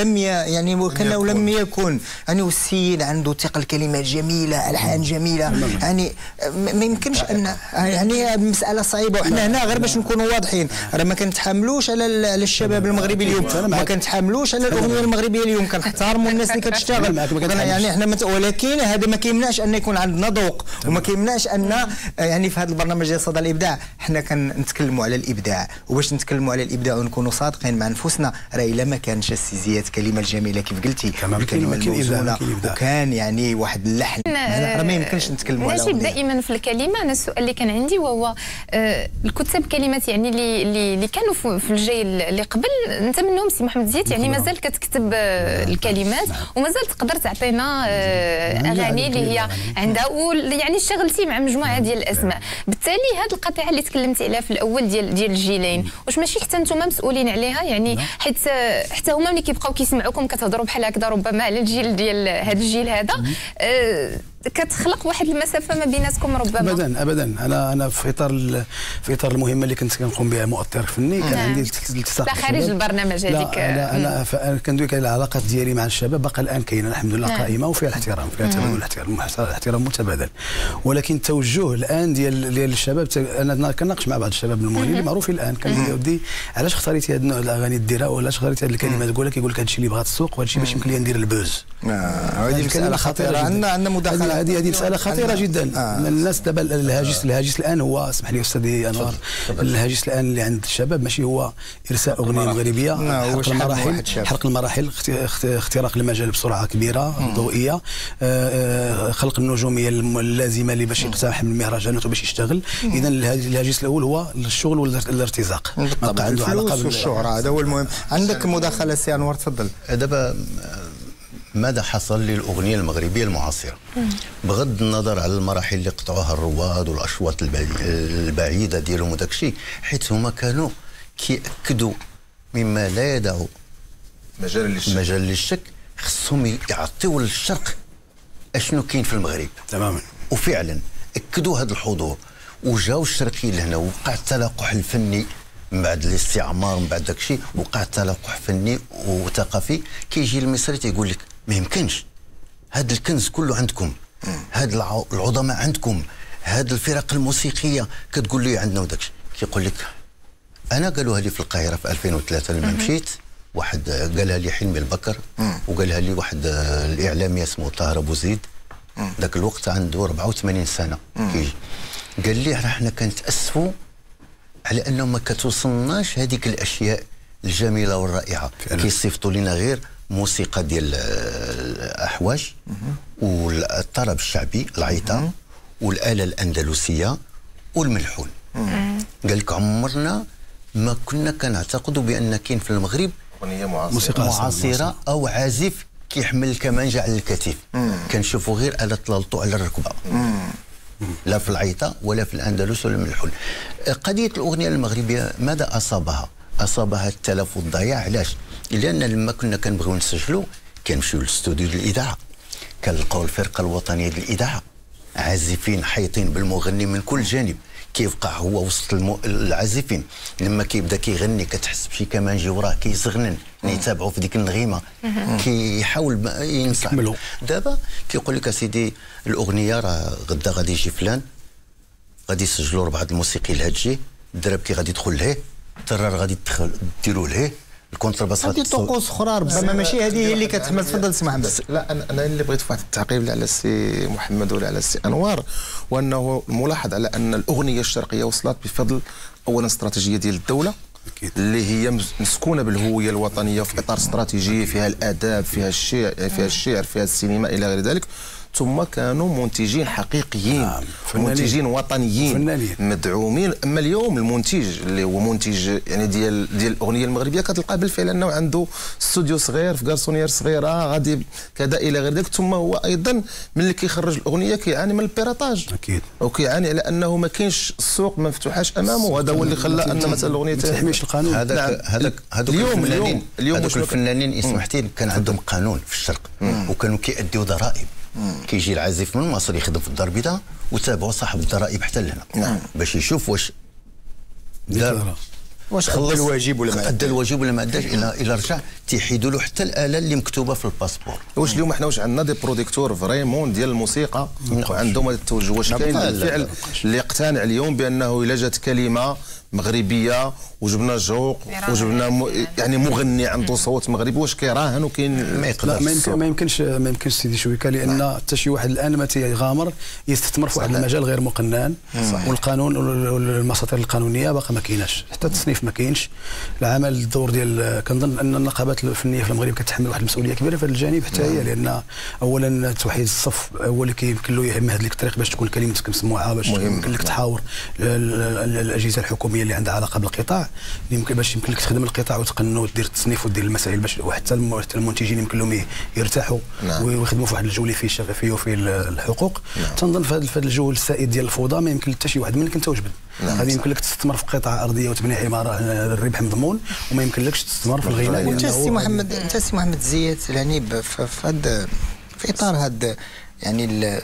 لم يكن يعني، والسيد عنده ثقل كلمات جميله، الحان جميله، يعني ما يمكنش ان يعني مساله صعيبه. وحنا هنا غير باش نكونوا واضحين، راه ما كنتحاملوش على الشباب المغربي اليوم، ما كنتحاملوش على الاغنيه المغربيه اليوم، كنحترموا الناس اللي كتشتغل يعني احنا ولكن هذا ما كيمنعش ان يكون عندنا ذوق، وما كيمنعش ان يعني في هذا البرنامج ديال صدى الابداع حنا كنتكلموا على الابداع. وباش نتكلموا على الابداع ونكونوا صادقين مع نفوسنا، راه الا ما كانش السي زياد الكلمه الجميله كيف قلتي، الكلمه الموزونه، وكان يعني واحد اللحن، راه ما يمكنش نتكلموا على دائما في الكلمه. انا السؤال اللي كان عندي وهو الكتاب كلمات يعني اللي كانوا في الجيل اللي قبل، انت منهم سي محمد زياد يعني مازال كتكتب الكلمات ومازال تقدر تعطينا اغاني اللي هي عندها، ويعني اشتغلتي مع مجموعه ديال الاسماء. بالتالي هذه القطيعه اللي تكلمتي عليها في الاول ديال الجيلين، واش ماشي حتى نتوما مسؤولين عليها؟ يعني حتى هما ملي كيبقاو كيسمعوكم كتهضروا بحال هكذا ربما على الجيل ديال هذا الجيل هذا، كتخلق واحد المسافه ما بيناتكم ربما؟ ابدا انا في اطار المهمه اللي كنت كنقوم بها مؤطر فني، كان عندي التصاق لا خارج البرنامج هذيك. انا كندوي على العلاقات ديالي مع الشباب باقا الان كاينه الحمد لله، قائمه وفيها الاحترام، فيها تبادل الاحترام متبادل. ولكن التوجه الان ديال الشباب، انا كناقش مع بعض الشباب الموالين اللي معروفين الان، كنقول يا ودي علاش اختاريتي هذا النوع الاغاني ديرها، ولا اختاريتي هذه الكلمات تقول لك هذا الشيء اللي بغات السوق، وهذا الشيء باش يمكن لي ندير البوز. هذه مساله خطيره، عندنا مداخله. هذه مساله خطيره جدا. الناس دابا الهاجس الان هو، اسمح لي استاذي انور، الهاجس الان اللي عند الشباب ماشي هو ارساء اغنيه مغربيه، حرق المراحل، اختراق المجال بسرعه كبيره ضوئيه، خلق النجوميه اللازمه اللي باش يقتحم المهرجانات وباش يشتغل. اذا الهاجس الاول هو الشغل والارتزاق، بالطبع عنده علاقه بالشهره، هذا هو المهم. عندك مداخله سي انور، تفضل. دابا ماذا حصل للأغنية المغربية المعاصرة؟ بغض النظر على المراحل اللي قطعوها الرواد والأشواط البعيدة ديالهم وداك الشيء، حيث هما كانوا كيأكدوا مما لا يدع مجال للشك، خصهم يعطيو للشرق اشنو كاين في المغرب تماما. وفعلا أكدوا هذا الحضور، وجاو الشرقيين لهنا، وقع التلاقح الفني من بعد الاستعمار، من بعد داك الشيء وقع تلاقح فني وثقافي. كيجي المصري تيقول لك ما يمكنش هذا الكنز كله عندكم، هاد العظماء عندكم، هاد الفرق الموسيقيه كتقول لي عندنا وداكشي. كيقول لك انا قالوها لي في القاهره في 2003 لما مشيت، واحد قالها لي حلمي البكر، وقالها لي واحد الاعلامي اسمه طاهر ابو زيد، ذاك الوقت عنده 84 سنه كيجي، قال لي احنا كنتاسفوا على انه ما كتوصلناش هذيك الاشياء الجميله والرائعه، كيصيفطوا لنا غير موسيقى ديال الاحواج والطرب الشعبي العيطه والاله الاندلسيه والملحون. قال لك عمرنا ما كنا كنعتقدوا بان كاين في المغرب موسيقى معاصره او عازف كيحمل الكمانجه على الكتف، كنشوفوا غير آلة لالطو على الركبه، لا في العيطه ولا في الاندلس ولا الملحون. قضيه الاغنيه المغربيه ماذا اصابها؟ اصابها التلف والضياع. علاش؟ لان لما كنا كنبغيو نسجلوا كنمشيو للاستوديو ديال الاذاعه، كنلقاو الفرقه الوطنيه ديال الاذاعه عازفين حيطين بالمغني من كل جانب، كيبقى هو وسط العازفين، لما كيبدا كيغني كتحس بشي كمانجي وراه كيزغنن، يتابعوا في ديك النغيمه، كيحاول ينصح. دابا كيقول لك اسيدي الاغنيه راه غدا غادي يجي فلان، غادي يسجلوا بعض الموسيقي الهجي، الدراب كي غادي يدخل لهيه، الترار غادي تدخل ديروا لهيه، الكونترباس هذه طقوس اخرى ربما ماشي هذه هي اللي كتحمل. تفضل سي محمد. لا انا اللي بغيت واحد التعقيب على السي محمد ولا على السي انوار، وانه الملاحظ على ان الاغنيه الشرقيه وصلت بفضل اولا استراتيجيه ديال الدوله اللي هي مسكونه بالهويه الوطنيه في اطار استراتيجي فيها الاداب، فيها الشعر، فيها السينما الى غير ذلك، ثم كانوا منتجين حقيقيين، منتجين وطنيين مدعومين. اما اليوم المنتج اللي هو منتج يعني ديال الاغنيه المغربيه كتلقاه بالفعل انه عنده استوديو صغير في كارسونيير صغيره غادي كذا الى غير ذلك، ثم هو ايضا ملي كيخرج الاغنيه كيعاني من البيراطاج اكيد، وكيعاني على انه ما كاينش السوق ما مفتوحاش امامه، وهذا هو اللي خلى ان مثلا الاغنيه ما تحميش القانون. هذاك اليوم الفنانين اسمحتي كان عندهم قانون في الشرق وكانوا كيأديوا ضرائب. كيجي العازف من مصر يخدم في الدار البيضاء وتابعوا صاحب الضرائب حتى لهنا باش يشوف واش خلص الواجب ولا ما ادى الواجب ولا ما اداش، الى رجع تيحيدوا له حتى الاله اللي مكتوبه في الباسبور. واش اليوم حنا واش عندنا دي بروديكتور فريمون ديال الموسيقى وعندهم هذا التوجه؟ واش كاين بالفعل اللي يقتنع اليوم بانه الا جات كلمه مغربيه وجبنا جوق وجبنا يعني مغني عنده صوت مغربي، واش كيراهن وكاين ما يقدرش؟ ما يمكنش سيدي شويكا، لان حتى شي واحد الان ما تيغامر يستثمر في واحد المجال غير مقنن، والقانون والمساطر القانونيه باقا ما كايناش، حتى التصنيف ما كاينش. العمل الدور ديال كنظن ان النقابات الفنيه في المغرب كتحمل واحد المسؤوليه كبيره في هذا الجانب حتى هي، لان اولا توحيد الصف هو اللي كيمكن له يمهد لك الطريق باش تكون كلمتك مسموعه، باش يمكن لك تحاور الاجهزه الحكوميه اللي عندها علاقه بالقطاع، باش يمكن لك تخدم القطاع وتقنو وتدير التصنيف وتدير المسائل باش وحتى المنتجين يمكن لهم يرتاحوا ويخدموا في واحد الجو فيه الشفافيه وفيه الحقوق. تنظن في هذا الجو السائد ديال الفوضى ما يمكن حتى شي واحد منك انت وجبد. هذه يمكن لك تستثمر في قطعه ارضيه وتبني عماره الربح مضمون، وما يمكن لكش تستثمر في الغناء. انت سي محمد زياد يعني في اطار هذا يعني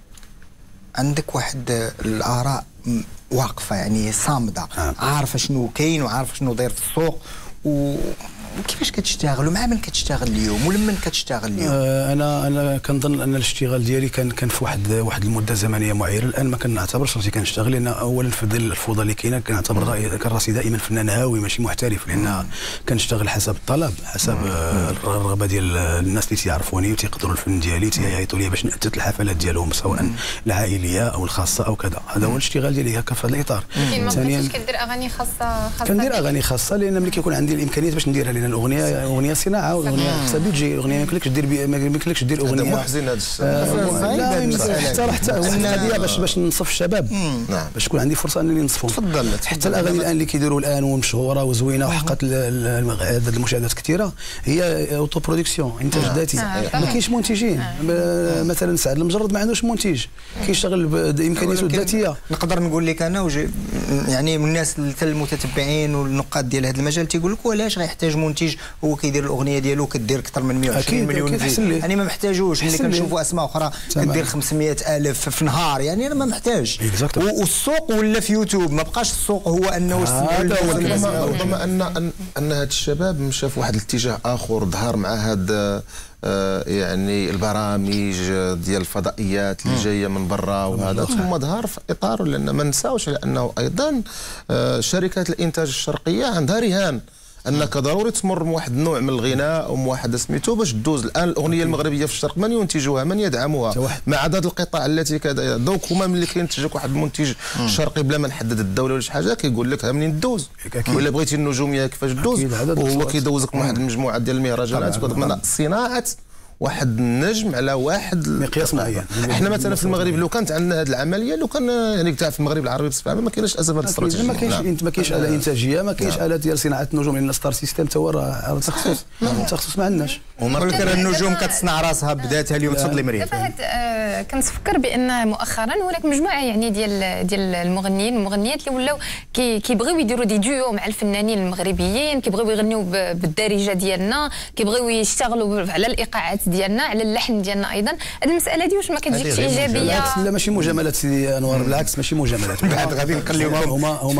عندك واحد الاراء واقفه يعني صامده، عارفه شنو كاين وعارفه شنو داير في السوق، وكيفاش كتشتغل ومع من كتشتغل اليوم ولمن كتشتغل اليوم؟ انا كنظن ان الاشتغال ديالي كان في واحد المده زمنيه معينه. الان ما كنعتبرش راسي كنشتغل، لان اولا في ظل الفوضى اللي كاينه كنعتبر راسي دائما فنان هاوي ماشي محترف، لان كنشتغل حسب الطلب، حسب الرغبه ديال الناس اللي تيعرفوني وتيقدروا الفن ديالي، تيعيطوا لي باش نأتت الحفلات ديالهم سواء العائليه او الخاصه او كذا. هذا هو الاشتغال ديالي هكا في هذا الاطار. ثانيا كدير اغاني خاصه كندير اغاني خاصه لان ملي كيكون عندي الامكانيات باش نديرها، لان الاغنيه صناعه، والاغنيه خصها بيجي، الاغنيه ما يمكنلكش دير اغنيه محزن هذا حتى هو الناديه باش ننصف الشباب، باش يكون عندي فرصه انني ننصفهم. تفضل. حتى الاغاني الان اللي كيديروا الان ومشهوره وزوينه وحققت عدد المشاهدات كثيره هي اوتو برودكسيون، انتاج ذاتي. ما كاينش منتجين، مثلا سعد المجرد ما عندوش منتج، كيشتغل بامكانياته الذاتيه. نقدر نقول لك انا يعني من الناس المتتبعين والنقاد ديال هذا المجال تيقول لك وعلاش غيحتاج منتج هو كيدير الاغنيه ديالو كدير اكثر من 120 مليون فيو، يعني ما محتاجوش. ملي كنشوفوا اسماء اخرى كدير 500,000 في نهار، يعني انا ما محتاج. والسوق ولا في يوتيوب ما بقاش السوق هو انه ربما ان هاد الشباب مشى في واحد الاتجاه اخر، ظهر مع هاد يعني البرامج ديال الفضائيات اللي جايه من برا وهذا ثم ظهر في اطار، لان ما نساوش على انه ايضا شركات الانتاج الشرقيه عندها رهان انك ضروري تمر من واحد النوع من الغناء او واحد سميتو باش تدوز. الان الاغنيه المغربيه في الشرق من ينتجوها؟ من يدعموها؟ مع عدد القطاع التي كذا. دوك هما ملي كينتج لك واحد المنتج شرقي بلا ما نحدد الدوله ولا شي حاجه كيقول لك ها منين تدوز، ولا بغيتي النجوميه كيفاش تدوز، وهو كيدوزك من واحد المجموعه ديال المهرجانات. من صناعه واحد النجم على واحد مقياس معين. احنا مثلا في المغرب لو كانت عندنا هذه العمليه، لو كان يعني تاع في المغرب العربي بصفه عامه ما كاينش ازمه الاستراتيجيه، ما كاينش آلة انتاجيه، ما كاينش آلة ديال صناعه النجوم، لان ستار سيستم تا هو راه تخصص ما عندناش. ولكن النجوم كتصنع راسها بذاتها اليوم تصد المريض. دابا كنتفكر بان مؤخرا هناك مجموعه يعني ديال المغنيين والمغنيات اللي ولاو كيبغيو يديروا دي ديو مع الفنانين المغربيين، كيبغيو يغنيو بالدارجه ديالنا، كيبغيو يشتغلوا على الايقاعات ديالنا، على اللحن ديالنا ايضا. هذه المساله دي واش ما كتجيكش ايجابيه؟ لا ماشي مجاملات سيدي انوار، بالعكس ماشي مجاملات. بعد غادي نخليوهم هما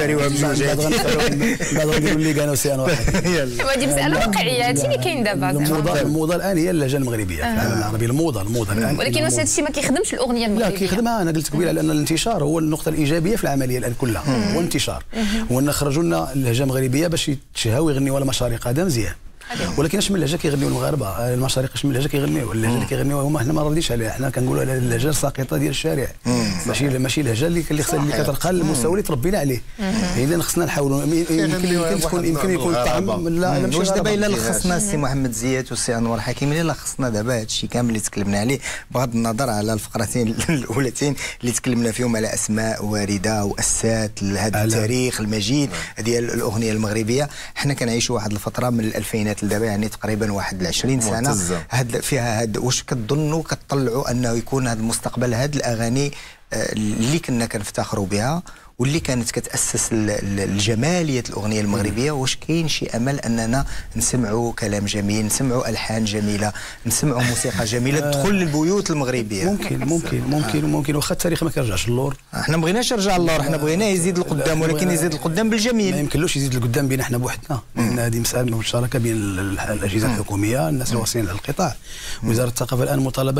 بعد غنديروا اللي كانوا سي انوار. هذه مساله واقعيه، هادشي اللي كاين دابا. الموضه الان هي اللهجه المغربيه في العالم العربي. الموضه الان، ولكن واش هذا الشيء ما كيخدمش الاغنيه المغربيه؟ لا كيخدمها. انا قلت قبيله على ان الانتشار هو النقطه الايجابيه في العمليه الان كلها، هو الانتشار، وان خرجوا لنا اللهجه المغربيه باش يتشهاو يغنيوا على مشارق. هذا مزيان، ولكن اش من لهجه كيغنيو المغاربه المشارق؟ اش من لهجه كيغنيو؟ اللهجه اللي كيغنيوها هما حنا ما راضينش عليها، حنا كنقولوا على اللهجه الساقطه ديال الشارع، ماشي اللهجه اللي كترقى للمستوى اللي تربينا عليه. اذا خصنا نحاولوا. يمكن يكون الطعم لا ماشي. واش دابا الا لخصنا السي محمد زياد والسي انور حكيم، الا لخصنا دابا هذا الشيء كامل اللي تكلمنا عليه بغض النظر على الفقرتين الاولتين اللي تكلمنا فيهم على اسماء وارده واسات لهذا التاريخ المجيد ديال الاغنيه المغربيه، حنا كنعيشوا واحد الفتره من الالفينات لدابا، يعني تقريبا واحد 20 سنه فيها واش كتظنوا كتطلعوا انه يكون هذا المستقبل، هذه الاغاني اللي كنا كنفتخروا بها واللي كانت كتاسس الجماليه الاغنيه المغربيه، واش كاين شي امل اننا نسمعوا كلام جميل، نسمعوا الحان جميله، نسمعوا موسيقى جميله تدخل للبيوت المغربيه؟ ممكن واخا التاريخ ما كيرجعش للور. احنا ما بغيناش يرجع للور، احنا بغيناه يزيد للقدام، ولكن يزيد للقدام بالجميل. ما يمكنلوش يزيد للقدام بين احنا بوحدنا، لان هذه مساله مشتركه بين الاجهزه الحكوميه، الناس الواصلين على القطاع. وزاره الثقافه الان مطالبه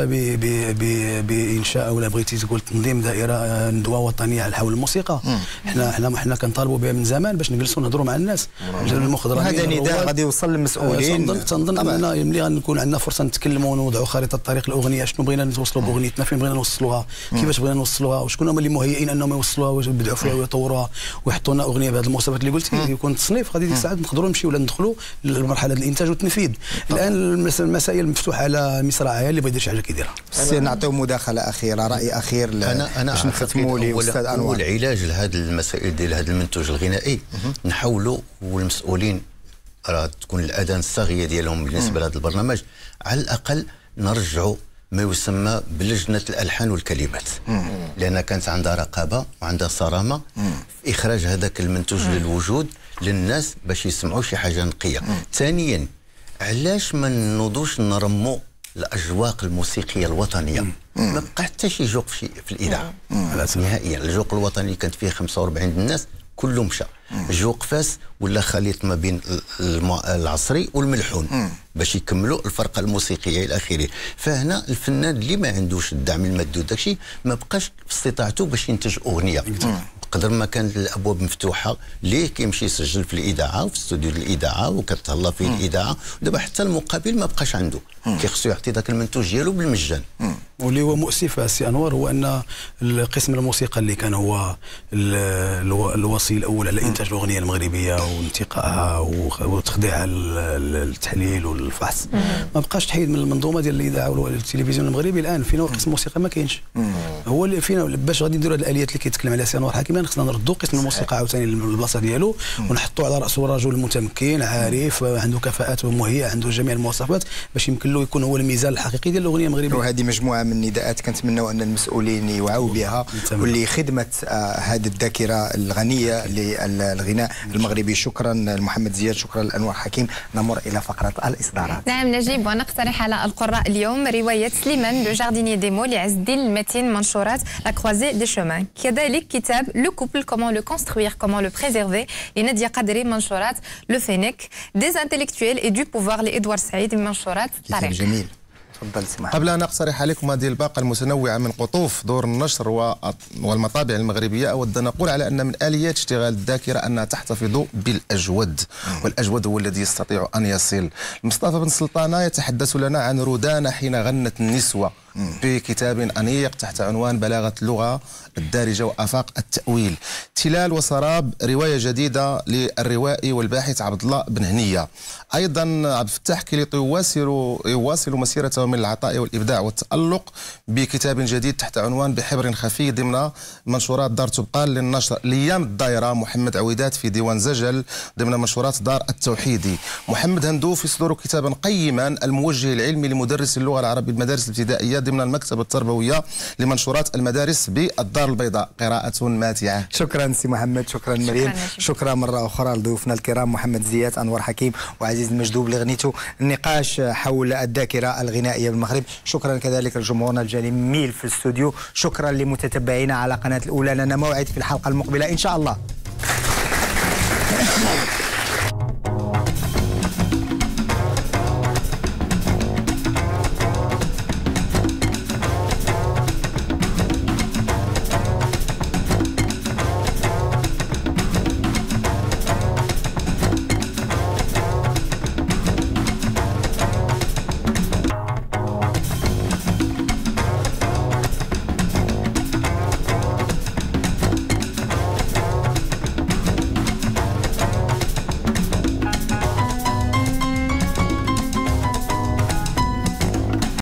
بانشاء، ولا بغيتي تقول تنظيم دائره ندوه وطنيه على حول الموسيقى. احنا كنطالبوا بها من زمان باش نجلسوا نهضروا مع الناس المخضرمين. هذا نداء غادي يوصل للمسؤولين. تنظن اننا ملي غنكون عندنا فرصه نتكلموا ونوضعوا خريطه طريق الاغنيه، شنو بغينا نوصلوا باغنيتنا، فين بغينا نوصلوها، كيفاش بغينا نوصلوها، وشكون هما اللي مهيئين انهم يوصلوها، واش يبدعوا فيها ويطوروها ويحطوا لنا اغنيه بهذه المواصفات اللي قلتي، يكون تصنيف. غادي ديك الساعات نقدروا نمشيو ولا ندخلوا لمرحله الانتاج والتنفيذ. الان المسائل مفتوحه على مصراعيها، اللي بغى يدير شي حاجه كيديرها. نعطيو مداخله اخيره، راي اخير باش نختموا لي استاذ انور. العلاج لهذه المسائل ديال هذا المنتوج الغنائي نحاولوا، والمسؤولين راه تكون الاذان الصاغيه ديالهم بالنسبه لهذا البرنامج، على الاقل نرجعوا ما يسمى بلجنه الالحان والكلمات، لان كانت عندها رقابه وعندها صرامه في اخراج هذاك المنتوج للوجود للناس باش يسمعوا شي حاجه نقيه. ثانيا، علاش ما نوضوش نرموا الاجواق الموسيقيه الوطنيه؟ ما بقى حتى شي ذوق في الاذاعه نهائيا. الذوق الوطني اللي كانت فيه 45 الناس كله مشى. ذوق فاس ولا خليط ما بين العصري والملحون باش يكملوا الفرقه الموسيقيه الى اخره. فهنا الفنان اللي ما عندوش الدعم المادي وداكشي ما بقاش في استطاعته باش ينتج اغنيه. قدر ما كانت الابواب مفتوحه ليه كيمشي يسجل في الاذاعه وفي استوديو الاذاعه وكتهلا فيه الاذاعه، ودابا حتى المقابل ما بقاش عنده، كيخصو يعطي ذاك المنتوج ديالو بالمجان. واللي هو مؤسف السي انور هو ان القسم الموسيقى اللي كان هو الوصي الاول على انتاج الاغنيه المغربيه وانتقائها وتخضيعها للتحليل والفحص ما بقاش تحيد من المنظومه ديال الاذاعه والتلفزيون المغربي. الان فينا قسم الموسيقى ما كاينش، هو اللي فينا باش غادي نديروا هذه الاليات اللي كيتكلم عليها السي انور حكيم. خصنا نردوا قسم الموسيقى عاوتاني للبلاصه ديالو ونحطوا على راسه رجل متمكن عارف عنده كفاءات ومهيئ عنده جميع المواصفات باش يمكن له يكون هو الميزان الحقيقي ديال الاغنيه المغربيه. وهذه مجموعه من النداءات كنتمنوا ان المسؤولين يوعوا بها واللي خدمه هذه الذاكره الغنيه للغناء المغربي. شكرا لمحمد زياد، شكرا لانور حكيم. نمر الى فقره الاصدارات. نعم نجيب، ونقترح على القراء اليوم روايه سليمان لو جارديني ديمو لعز الدين المتين منشورات لا كروزي دي شومان، كذلك كتاب لو كوبل كومون لو كونستروير كومون لو بريزيرفي لناديه قدري منشورات لو فينيك، ديز انتيليكتويل اي دو بوفوار لادوار سعيد منشورات طريق. جميل. تفضل سي محمد. قبل أن أقترح عليكم هذه الباقة المتنوعة من قطوف دور النشر والمطابع المغربية، أود أن أقول على أن من آليات اشتغال الذاكرة أنها تحتفظ بالأجود، والأجود هو الذي يستطيع أن يصل. مصطفى بن سلطانة يتحدث لنا عن رودانة حين غنت النسوة في كتاب أنيق تحت عنوان بلاغة اللغة الدارجة وآفاق التأويل. تلال وسراب رواية جديدة للروائي والباحث عبد الله بن هنية. أيضا عبد الفتاح كليطي يواصل مسيرته من العطاء والإبداع والتألق بكتاب جديد تحت عنوان بحبر خفي ضمن منشورات دار تبقال للنشر. الأيام الدائرة محمد عويدات في ديوان زجل ضمن منشورات دار التوحيدي. محمد هندوف يصدر كتابا قيما الموجه العلمي لمدرس اللغة العربية بالمدارس الابتدائية ضمن المكتبة التربوية لمنشورات المدارس بالدار البيضاء. قراءة ماتعة. شكرا سي محمد، شكرا مريم، شكرا مرة أخرى لضيوفنا الكرام محمد زيات، أنور حكيم وعزيز المجدوب لغنيته النقاش حول الذاكرة الغنائية بالمغرب. شكرا كذلك لجمهورنا الجميل في الاستوديو، شكرا لمتتبعينا على قناة الأولى. لنا موعد في الحلقة المقبلة إن شاء الله.